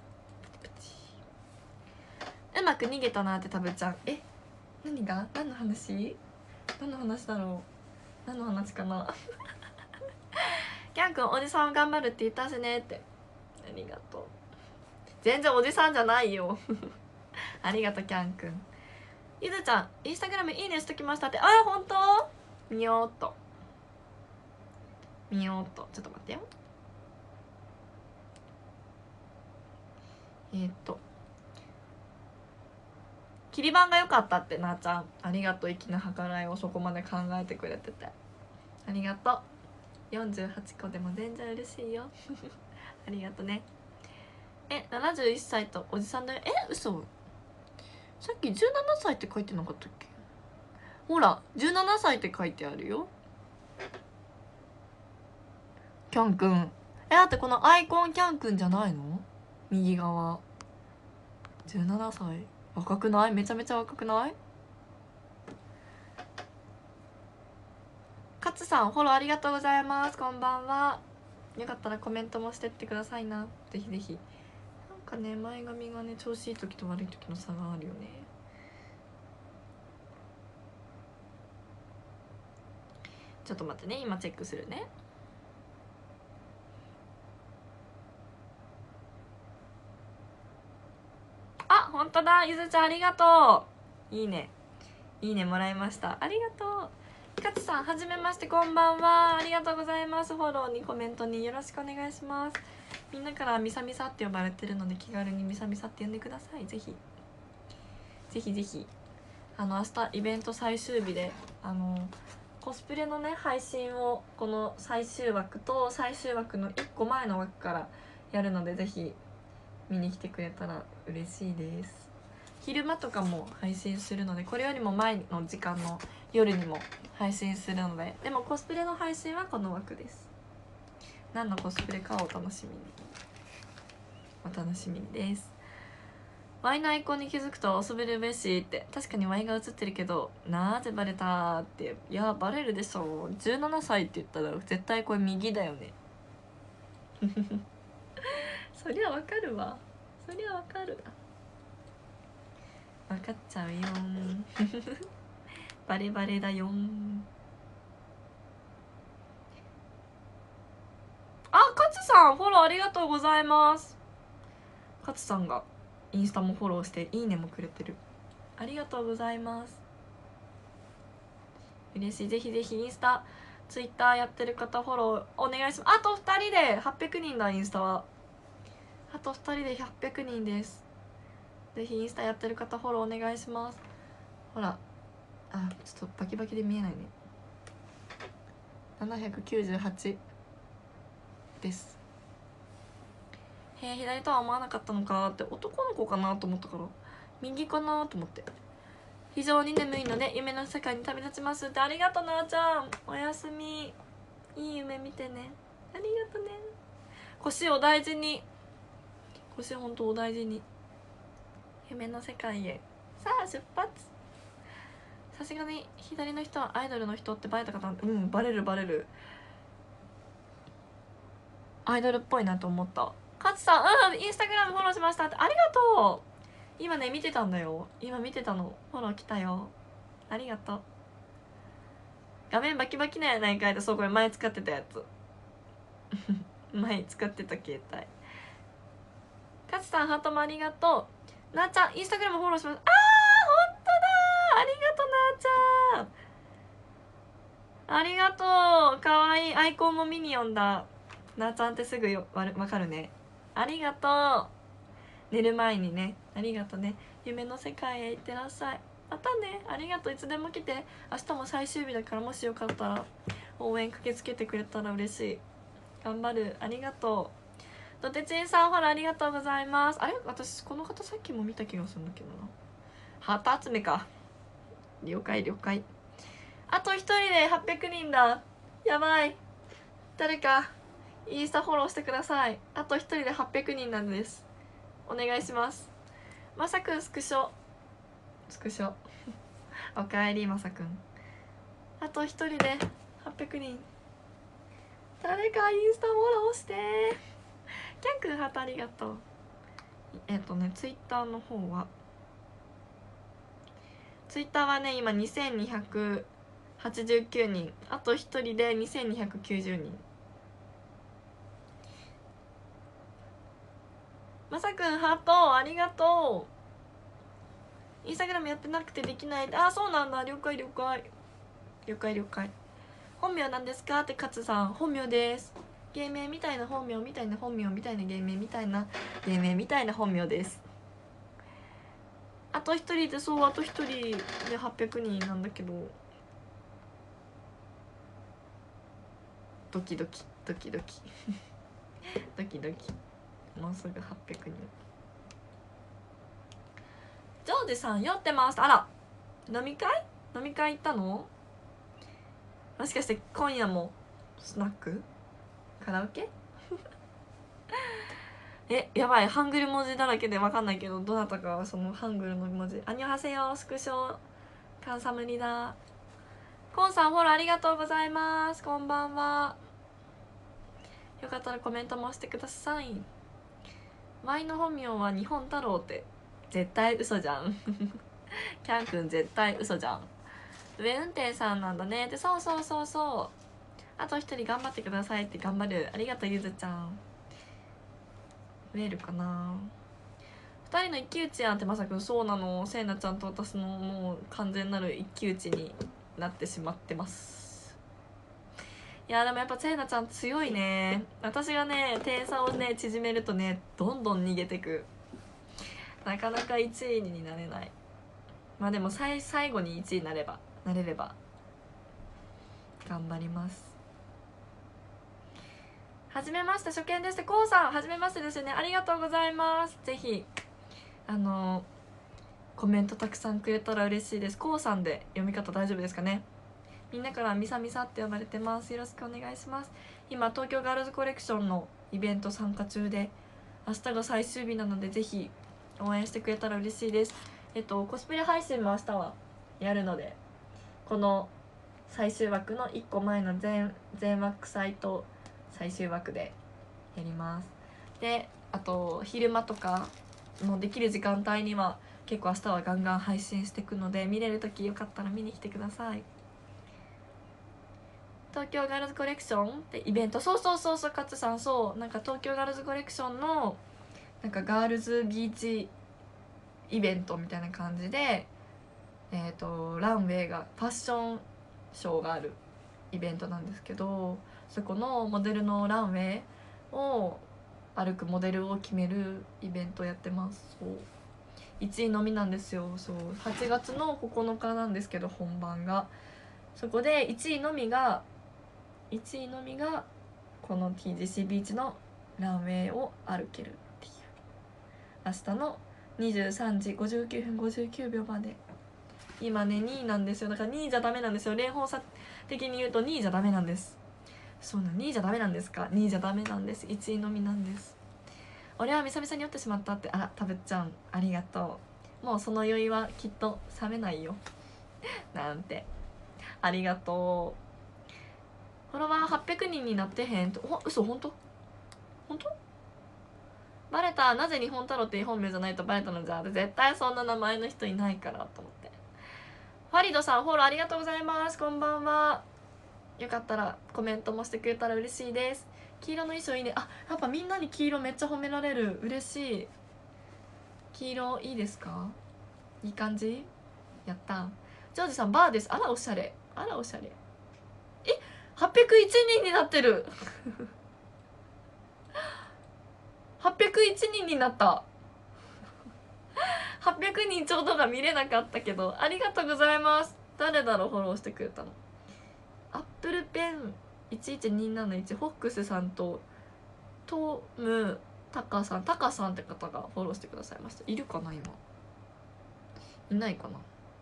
うまく逃げたなってたぶっちゃん。え何が何の話何の話だろう、何の話かなキャンくんおじさん頑張るって言ったしねって、ありがとう。全然おじさんじゃないよありがとうキャンくん。ゆずちゃんインスタグラムいいねしときましたって。あーほんと見ようっと見ようっと、ちょっと待ってよ。えー、っと切り板が良かったってなーちゃん、ありがとう。粋な計らいをそこまで考えてくれててありがとう。よんじゅうはちこでも全然嬉しいよありがとね。えななじゅういっさいとおじさんだよ。え嘘、さっきじゅうななさいって書いてなかったっけ。ほらじゅうななさいって書いてあるよキャンくん。えだってこのアイコンキャンくんじゃないの、右側。じゅうななさい若くない？めちゃめちゃ若くない？勝さんフォローありがとうございます。こんばんは。よかったらコメントもしてってくださいな、ぜひぜひ。 かね前髪がね調子いい時と悪い時の差があるよね。ちょっと待ってね、今チェックするね。あ、本当だ、ゆずちゃんありがとう。いいねいいねもらいました、ありがとう。かつさんはじめまして、こんばんは、ありがとうございます。フォローにコメントによろしくお願いします。みんなからみさみさって呼ばれてるので気軽にみさみさって呼んでください。ぜひぜひぜひ。あの明日イベント最終日であのコスプレのね配信をこの最終枠と最終枠のいっこまえの枠からやるので、ぜひ見に来てくれたら嬉しいです。昼間とかも配信するので、これよりも前の時間の夜にも配信するので、でもコスプレの配信はこの枠です。何のコスプレかをお楽しみにお楽しみにです。ワイのアイコンに気づくと遊べるべしって、確かにワイが映ってるけどなぜバレたって。いやバレるでしょ、じゅうななさいって言ったら絶対これ右だよねそりゃわかるわ、そりゃわかるわかっちゃうよバレバレだよ。あ、カツさんフォローありがとうございます。カツさんがインスタもフォローしていいねもくれてる、ありがとうございます。嬉しい。ぜひぜひインスタツイッターやってる方フォローお願いします。あとふたりではっぴゃくにんだ。インスタはあとふたりではっぴゃくにんです。ぜひインスタやってる方フォローお願いします。ほら、あ、ちょっとバキバキで見えないね。ななひゃくきゅうじゅうはちです。へえ、左とは思わなかったのかって。男の子かなと思ったから右かなと思って。非常に眠いので夢の世界に旅立ちますって。ありがとうなあちゃん、おやすみ、いい夢見てね。ありがとね。腰お大事に、腰ほんとお大事に。夢の世界へさあ出発。さすがに左の人はアイドルの人ってバレた方、うん、バレるバレる。アイドルっぽいなと思った。カツさん、うん、インスタグラムフォローしましたって。ありがとう。今ね見てたんだよ、今見てたの。フォロー来たよ、ありがとう。画面バキバキなんやないかいって。そう、これ前使ってたやつ前使ってた携帯。カツさんハートもありがとう。なーちゃんインスタグラムフォローします。あー、ほんとだー、ありがとうなーちゃん、ありがとう。かわいいアイコンもミニオンだ。なーちゃんってすぐよわかるね。ありがとう。寝る前にね、ありがとね。夢の世界へ行ってらっしゃい。またね、ありがとう。いつでも来て。明日も最終日だから、もしよかったら応援駆けつけてくれたら嬉しい。頑張る。ありがとう。ドテチンさんフォローありがとうございます。あれ、私この方さっきも見た気がするんだけどな。ハート集めか。了解了解。あと一人ではっぴゃくにんだ。やばい。誰かインスタフォローしてください。あと一人ではっぴゃくにんなんです。お願いします。まさくんスクショスクショおかえりまさくん。あと一人ではっぴゃくにん。誰かインスタフォローして。キャンくんハートありがとう。えっとねツイッターの方はツイッターはね今にせんにひゃくはちじゅうきゅうにん。あと一人でにせんにひゃくきゅうじゅうにん。まさくんハートありがとう。インスタグラムやってなくてできない。あ、そうなんだ。了解了解了解了解。本名なんですかって。勝さん本名です。芸名みたいな本名みたいな本名みたいな芸名みたいな芸名みたいな本名です。あと一人で、そう、あと一人ではっぴゃくにんなんだけど、ドキドキドキドキドキドキ。もうすぐはっぴゃくにん。ジョージさん酔ってます。あら、飲み会飲み会行ったの？もしかして今夜もスナックカラオケえ、やばい、ハングル文字だらけで分かんないけど、どなたかそのハングルの文字。アニョハセヨ、スクショカンサムニダ。コンさんフォローありがとうございます。こんばんは。よかったらコメントもしてください。 ワイの本名は日本太郎って絶対嘘じゃんキャンくん絶対嘘じゃん。上運転さんなんだねって。そうそうそうそう。あと一人頑張ってくださいって。頑張る。ありがとうゆずちゃん。増えるかな。二人の一騎打ちやんってまさくん。そうなの。せいなちゃんと私のもう完全なる一騎打ちになってしまってます。いやでもやっぱせいなちゃん強いね。私がね点差をね縮めるとねどんどん逃げてく。なかなかいちいになれない。まあでも最最後にいちいになればなれれば頑張ります。はじめまして初見ですって。こうさんはじめましてですよね。ありがとうございます。ぜひあのコメントたくさんくれたら嬉しいです。こうさんで読み方大丈夫ですかね。みんなからミサミサって呼ばれてます。よろしくお願いします。今東京ガールズコレクションのイベント参加中で明日が最終日なのでぜひ応援してくれたら嬉しいです。えっとコスプレ配信も明日はやるのでこの最終枠のいっこまえの全全枠サイト最終枠でやります。であと昼間とかもできる時間帯には結構明日はガンガン配信していくので見れる時よかったら見に来てください。東京ガールズコレクションってイベント、そうそうそうそう、勝さん、そうなんか東京ガールズコレクションのなんかガールズビーチイベントみたいな感じで、えーとランウェイがファッションショーがあるイベントなんですけど、そこのモデルのランウェイを歩くモデルを決めるイベントをやってます。そういちいのみなんですよ。そうはちがつのここのかなんですけど本番が、そこでいちいのみがいちいのみがこの ティージェーシー ビーチのランウェイを歩けるっていう、明日のにじゅうさんじごじゅうきゅうふんごじゅうきゅうびょうまで。今ねにいなんですよ。だからにいじゃダメなんですよ。連邦差的に言うとにいじゃダメなんです。そうなの、にいじゃダメなんですか。にいじゃダメなんです。いちいのみなんです。俺はみさみさに酔ってしまったって。あらたぶっちゃんありがとう。もうその酔いはきっと冷めないよなんて。ありがとう。フォロワーはっぴゃくにんになってへんと。お嘘、ほんとほんとバレた。なぜ日本太郎って本名じゃないとバレたのじゃ。絶対そんな名前の人いないからと思って。ファリドさんフォローありがとうございます。こんばんは。よかったらコメントもしてくれたら嬉しいです。黄色の衣装いいね。あ、やっぱみんなに黄色めっちゃ褒められる。嬉しい。黄色いいですか。いい感じ。やった。ジョージさんバーです。あらおしゃれ。あらおしゃれ。えはっぴゃくいちにんになってるはっぴゃくいちにんになったはっぴゃくにんちょうどが見れなかったけど、ありがとうございます。誰だろうフォローしてくれたの。アップルペンいちいちにーなないち、ホックスさんとトムタカさん、タカさんって方がフォローしてくださいました。いるかな今。いないかな。はっ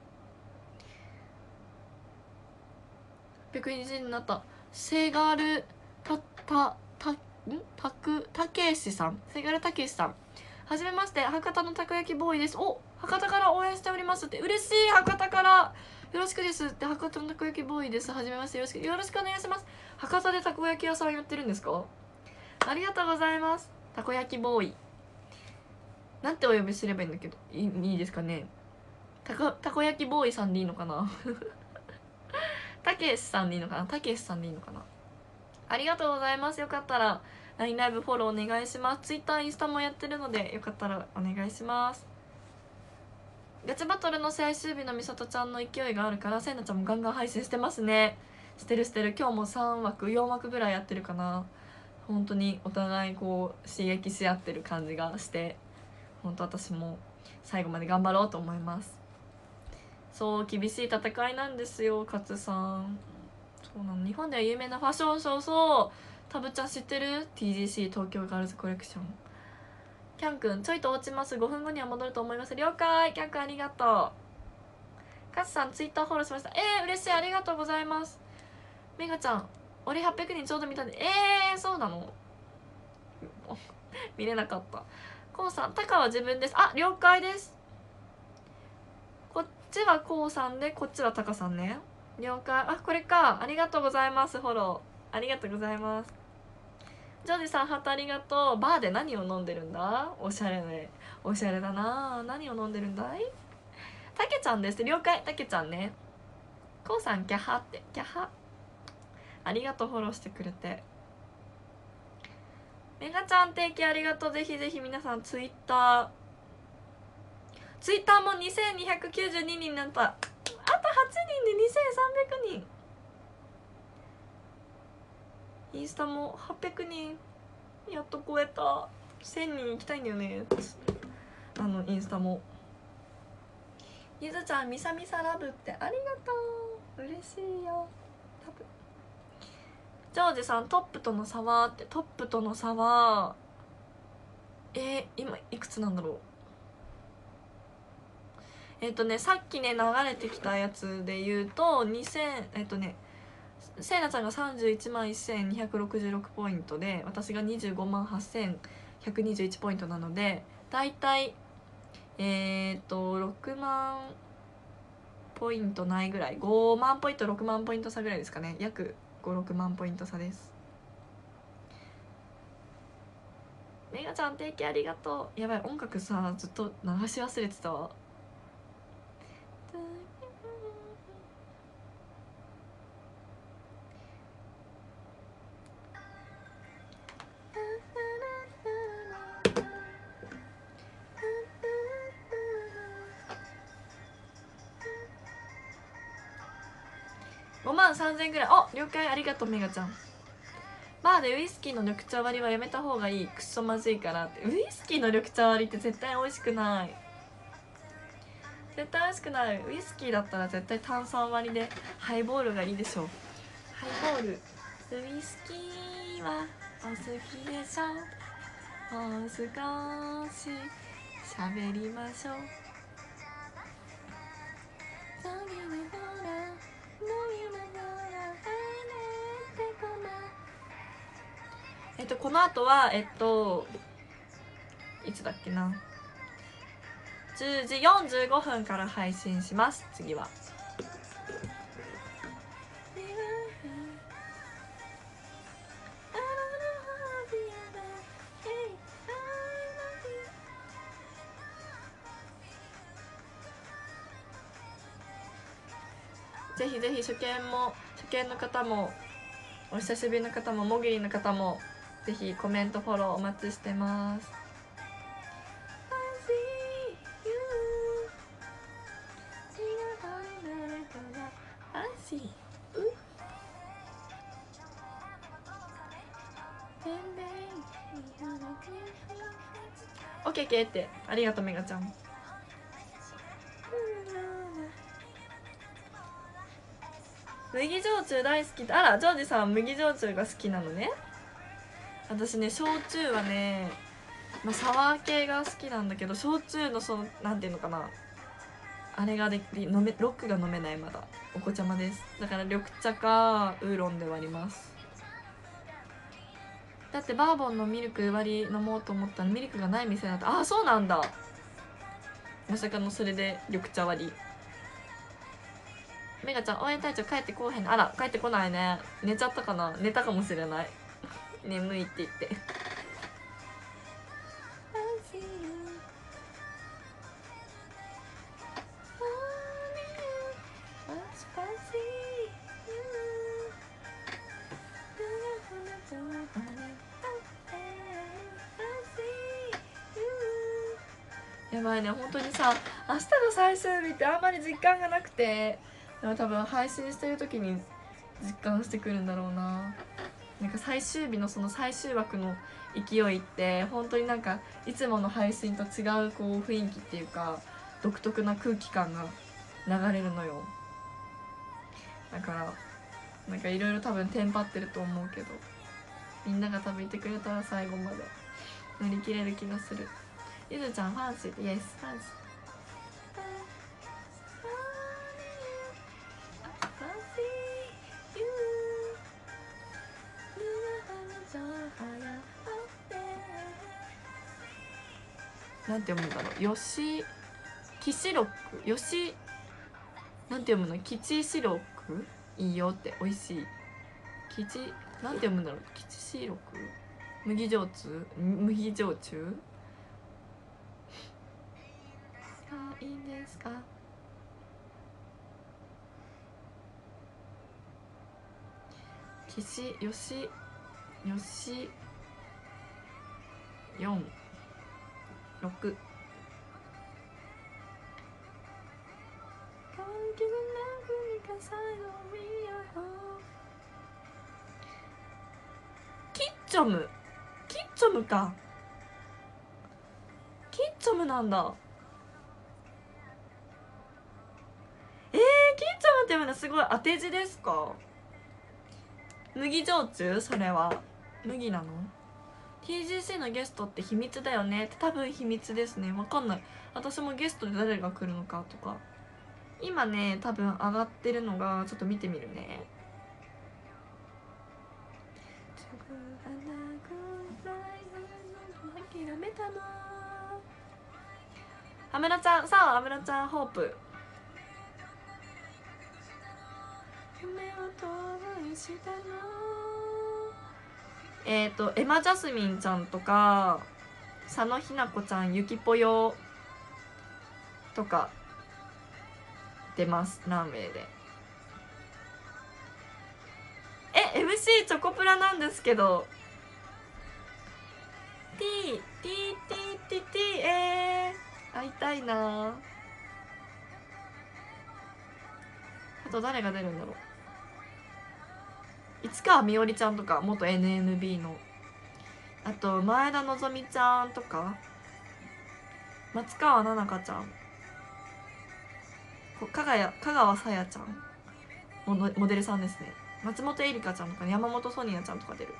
ぴゃくいちにんになった。セガルたたたんたくたけしさん、セガルたけしさん、はじめまして、博多のたこ焼きボーイです。お、博多から応援しておりますって。嬉しい。博多からよろしくですって。博多のたこ焼きボーイです。はじめまして、よろしくよろしくお願いします。博多でたこ焼き屋さんやってるんですか。ありがとうございます。たこ焼きボーイなんてお呼びすればいいんだけど、い い, いいですかね。たこたこ焼きボーイさんでいいのかなたけしさんでいいのかな。たけしさんでいいのかな。ありがとうございます。よかったら ライン ライブフォローお願いします。 Twitter インスタもやってるのでよかったらお願いします。ガチバトルの最終日のみさとちゃんの勢いがあるからせいなちゃんもガンガン配信してますね。してるしてる。今日もさんわくよんわくぐらいやってるかな。本当にお互いこう刺激し合ってる感じがして、本当私も最後まで頑張ろうと思います。そう厳しい戦いなんですよ勝さん。そうなの。日本では有名なファッションショー。そうたぶちゃん知ってる。 ティージェーシー 東京ガールズコレクション。キャンくんちょいと落ちます。ごふんごには戻ると思います。了解。キャンくんありがとう。カツさんツイッターフォローしました。えー、嬉しい。ありがとうございます。メガちゃん俺はっぴゃくにんちょうど見たんで。えー、そうなの見れなかった。コウさんタカは自分です。あ、了解です。こっちはコウさんでこっちはタカさんね。了解。あ、これか。ありがとうございます。フォローありがとうございます。 ジョージさんハートありがとう。バーで何を飲んでるんだ？おしゃれね、おしゃれだな。何を飲んでるんだい？たけちゃんです。了解。たけちゃんね。こうさんキャハってキャハ。ありがとう、フォローしてくれて。メガちゃん定期ありがとう。ぜひぜひ皆さんツイッターツイッターもにせんにひゃくきゅうじゅうににんになった。あとはちにんでにせんさんびゃくにん。インスタもはっぴゃくにんやっと超えた。せんにん行きたいんだよね。あのインスタも。ゆずちゃんみさみさラブってありがとう。嬉しいよ。多分ジョージさんトップとの差はって。トップとの差はえー、今いくつなんだろう。えっとねさっきね流れてきたやつで言うとにせんえっとねせいなちゃんがさんじゅういちまんせんにひゃくろくじゅうろくポイントで、私がにじゅうごまんはっせんひゃくにじゅういちポイントなので、だいたいえっとろくまんポイントないぐらい、ごまんポイントろくまんポイント差ぐらいですかね。約ごろくまんポイント差です。メガちゃん定期ありがとう。やばい、音楽さずっと流し忘れてたわ。ごまんさんぜんぐらい。あ、了解。ありがとうメガちゃん。バーでウイスキーの緑茶割りはやめた方がいい。くっそまずいからって。ウイスキーの緑茶割りって絶対美味しくない。絶対美味しくない。ウイスキーだったら絶対炭酸割りでハイボールがいいでしょう。ハイボール。ウイスキーはお好きでしょう。もう少し喋りましょう。えっとこの後はえっといつだっけな、じゅうじよんじゅうごふんから配信します。次はぜひぜひ初見も初見の方もお久しぶりの方ももぎりの方もぜひコメントフォローお待ちしてます。オッケーオッケーってありがとうメガちゃん。麦焼酎大好き。あらジョージさんは麦焼酎が好きなのね。私ね焼酎はね、まあ、サワー系が好きなんだけど、焼酎のそのなんていうのかな、あれができ飲めロックが飲めない。まだお子ちゃまです。だから緑茶かウーロンで割ります。だってバーボンのミルク割り飲もうと思ったらミルクがない店だった。ああそうなんだ。まさかのそれで緑茶割り。メガちゃん応援隊長帰ってこうへん。あら帰ってこないね。寝ちゃったかな。寝たかもしれない。眠いって言ってやばいね。本当にさ明日が最終日ってあんまり実感がなくて、でも多分配信してる時に実感してくるんだろうな。なんか最終日のその最終枠の勢いって本当になんかいつもの配信と違うこう雰囲気っていうか独特な空気感が流れるのよ。だからなんかいろいろ多分テンパってると思うけど、みんなが多分いてくれたら最後まで乗り切れる気がする。ゆずちゃんファンシーってイエスファンシー。なんて読むんだろう。よしキシロックよしなんて読むの。キチシロックいいよって美味しい。キチなんて読むんだろう。キチシロック麦焼酎麦焼酎いいですか。岸よしよしよんろくキッチョムキッチョムかキッチョムなんだ。えー、キッチョムっていうのはすごい当て字ですか。麦焼酎それは麦なの。 ティージーシー のゲストって秘密だよねって多分秘密ですね。わかんない。私もゲストで誰が来るのかとか今ね多分上がってるのがちょっと見てみるね。安室ちゃんさあ安室ちゃんホープえっとエマジャスミンちゃんとか佐野ひな子ちゃんゆきぽよとか出ますランウェイで。え エムシー チョコプラなんですけど T T T T T えー、会いたいな。あと誰が出るんだろう。市川みおりちゃんとか元 エヌエヌビー のあと前田のぞみちゃんとか松川菜々香ちゃん香川香川さやちゃんモモデルさんですね。松本絵里香ちゃんとか、ね、山本ソニアちゃんとか出る。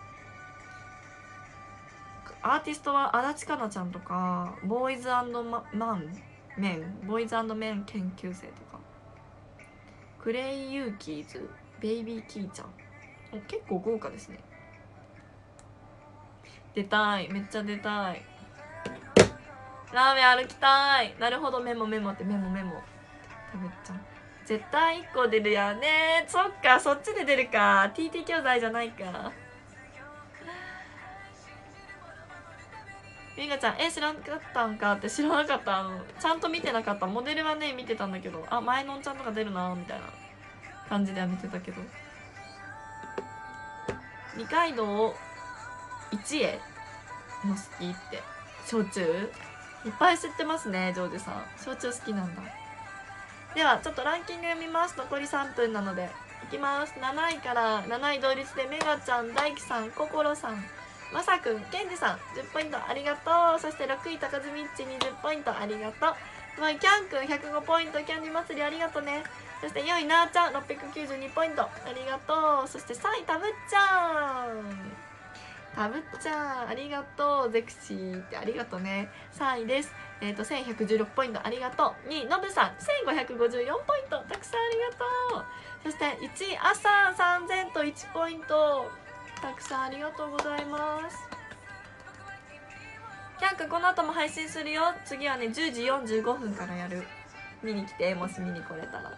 アーティストは足立香菜ちゃんとかボーイズ&マンメンボーイズ&メン研究生とかクレイユーキーズベイビーキーちゃん結構豪華ですね。出たいめっちゃ出たい。ラーメン歩きたい。なるほどメモメモってメモメモ食べちゃう。絶対いっこ出るやね。そっかそっちで出るか。 ティーティー 兄弟じゃないか。みがちゃんえ知らなかったんかって。知らなかった。あのちゃんと見てなかった。モデルはね見てたんだけどあ前のんちゃんとか出るなみたいな感じでは見てたけど。二階堂一会の好きって焼酎いっぱい知ってますね。ジョージさん焼酎好きなんだ。ではちょっとランキング読みます。残りさんぷんなのでいきます。なないからなない同率でメガちゃん大輝さんこころさんまさくんけんじさんじゅっポイントありがとう。そしてろくい高津みっちにじゅっポイントありがとう。まあ、キャンくんひゃくごポイントキャンディ祭りありがとうね。そしてよいなーちゃんろっぴゃくきゅうじゅうにポイントありがとう。そしてさんいたぶっちゃんたぶっちゃんありがとう。ゼクシーってありがとうね。さんいです。えっ、ー、とせんひゃくじゅうろくポイントありがとう。にいのぶさんせんごひゃくごじゅうよんポイントたくさんありがとう。そしていちい朝さんぜんといちポイントたくさんありがとうございます。キャンくんこの後も配信するよ。次はねじゅうじよんじゅうごふんからやる。見に来てもし見に来れたら。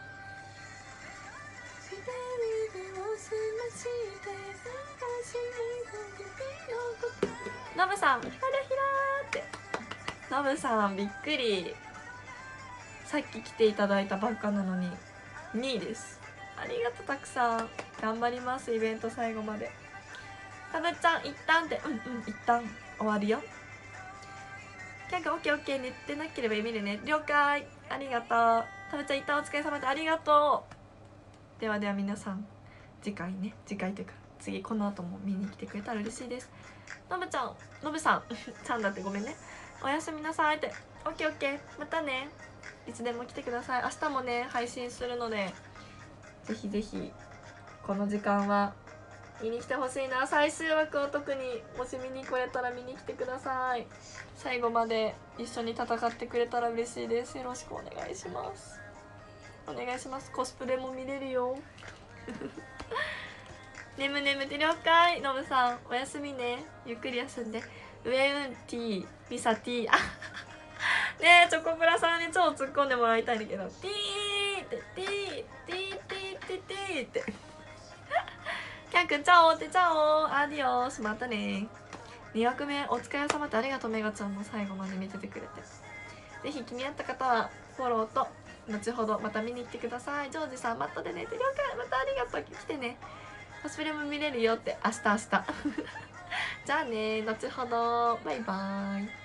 ノブさんひらひらってノブさんびっくり。さっき来ていただいたばっかなのににいです。ありがとうたくさん頑張ります。イベント最後まで。たぶっちゃん一旦ってうんうん一旦終わるよ。キャンくんオッケーオッケー寝てなければ見るね。了解ありがとう。たぶっちゃん一旦お疲れ様でありがとう。ではでは皆さん次回ね次回というか次この後も見に来てくれたら嬉しいです。のぶちゃんのぶさんちゃんだってごめんね。おやすみなさいって。オッケーオッケーまたね。いつでも来てください。明日もね配信するのでぜひぜひこの時間は見に来てほしいな。最終枠を特にもし見に来れたら見に来てください。最後まで一緒に戦ってくれたら嬉しいです。よろしくお願いします。お願いします。コスプレも見れるよねむねむって了解。のぶさんおやすみね。ゆっくり休んで。ウェウンティーミサティーあねえチョコプラさんに超突っ込んでもらいたいんだけどティーってティーティーティーティーティーってキャンくんチャオってチャオアディオスまたね。 にわくめお疲れ様ってありがとう。メガちゃんも最後まで見ててくれて、ぜひ気になった方はフォローと後ほどまた見に行ってください。ジョージさん、マットでねって了解、またありがとう。来てね、コスプレも見れるよって。明日明日じゃあね、後ほど、バイバーイ。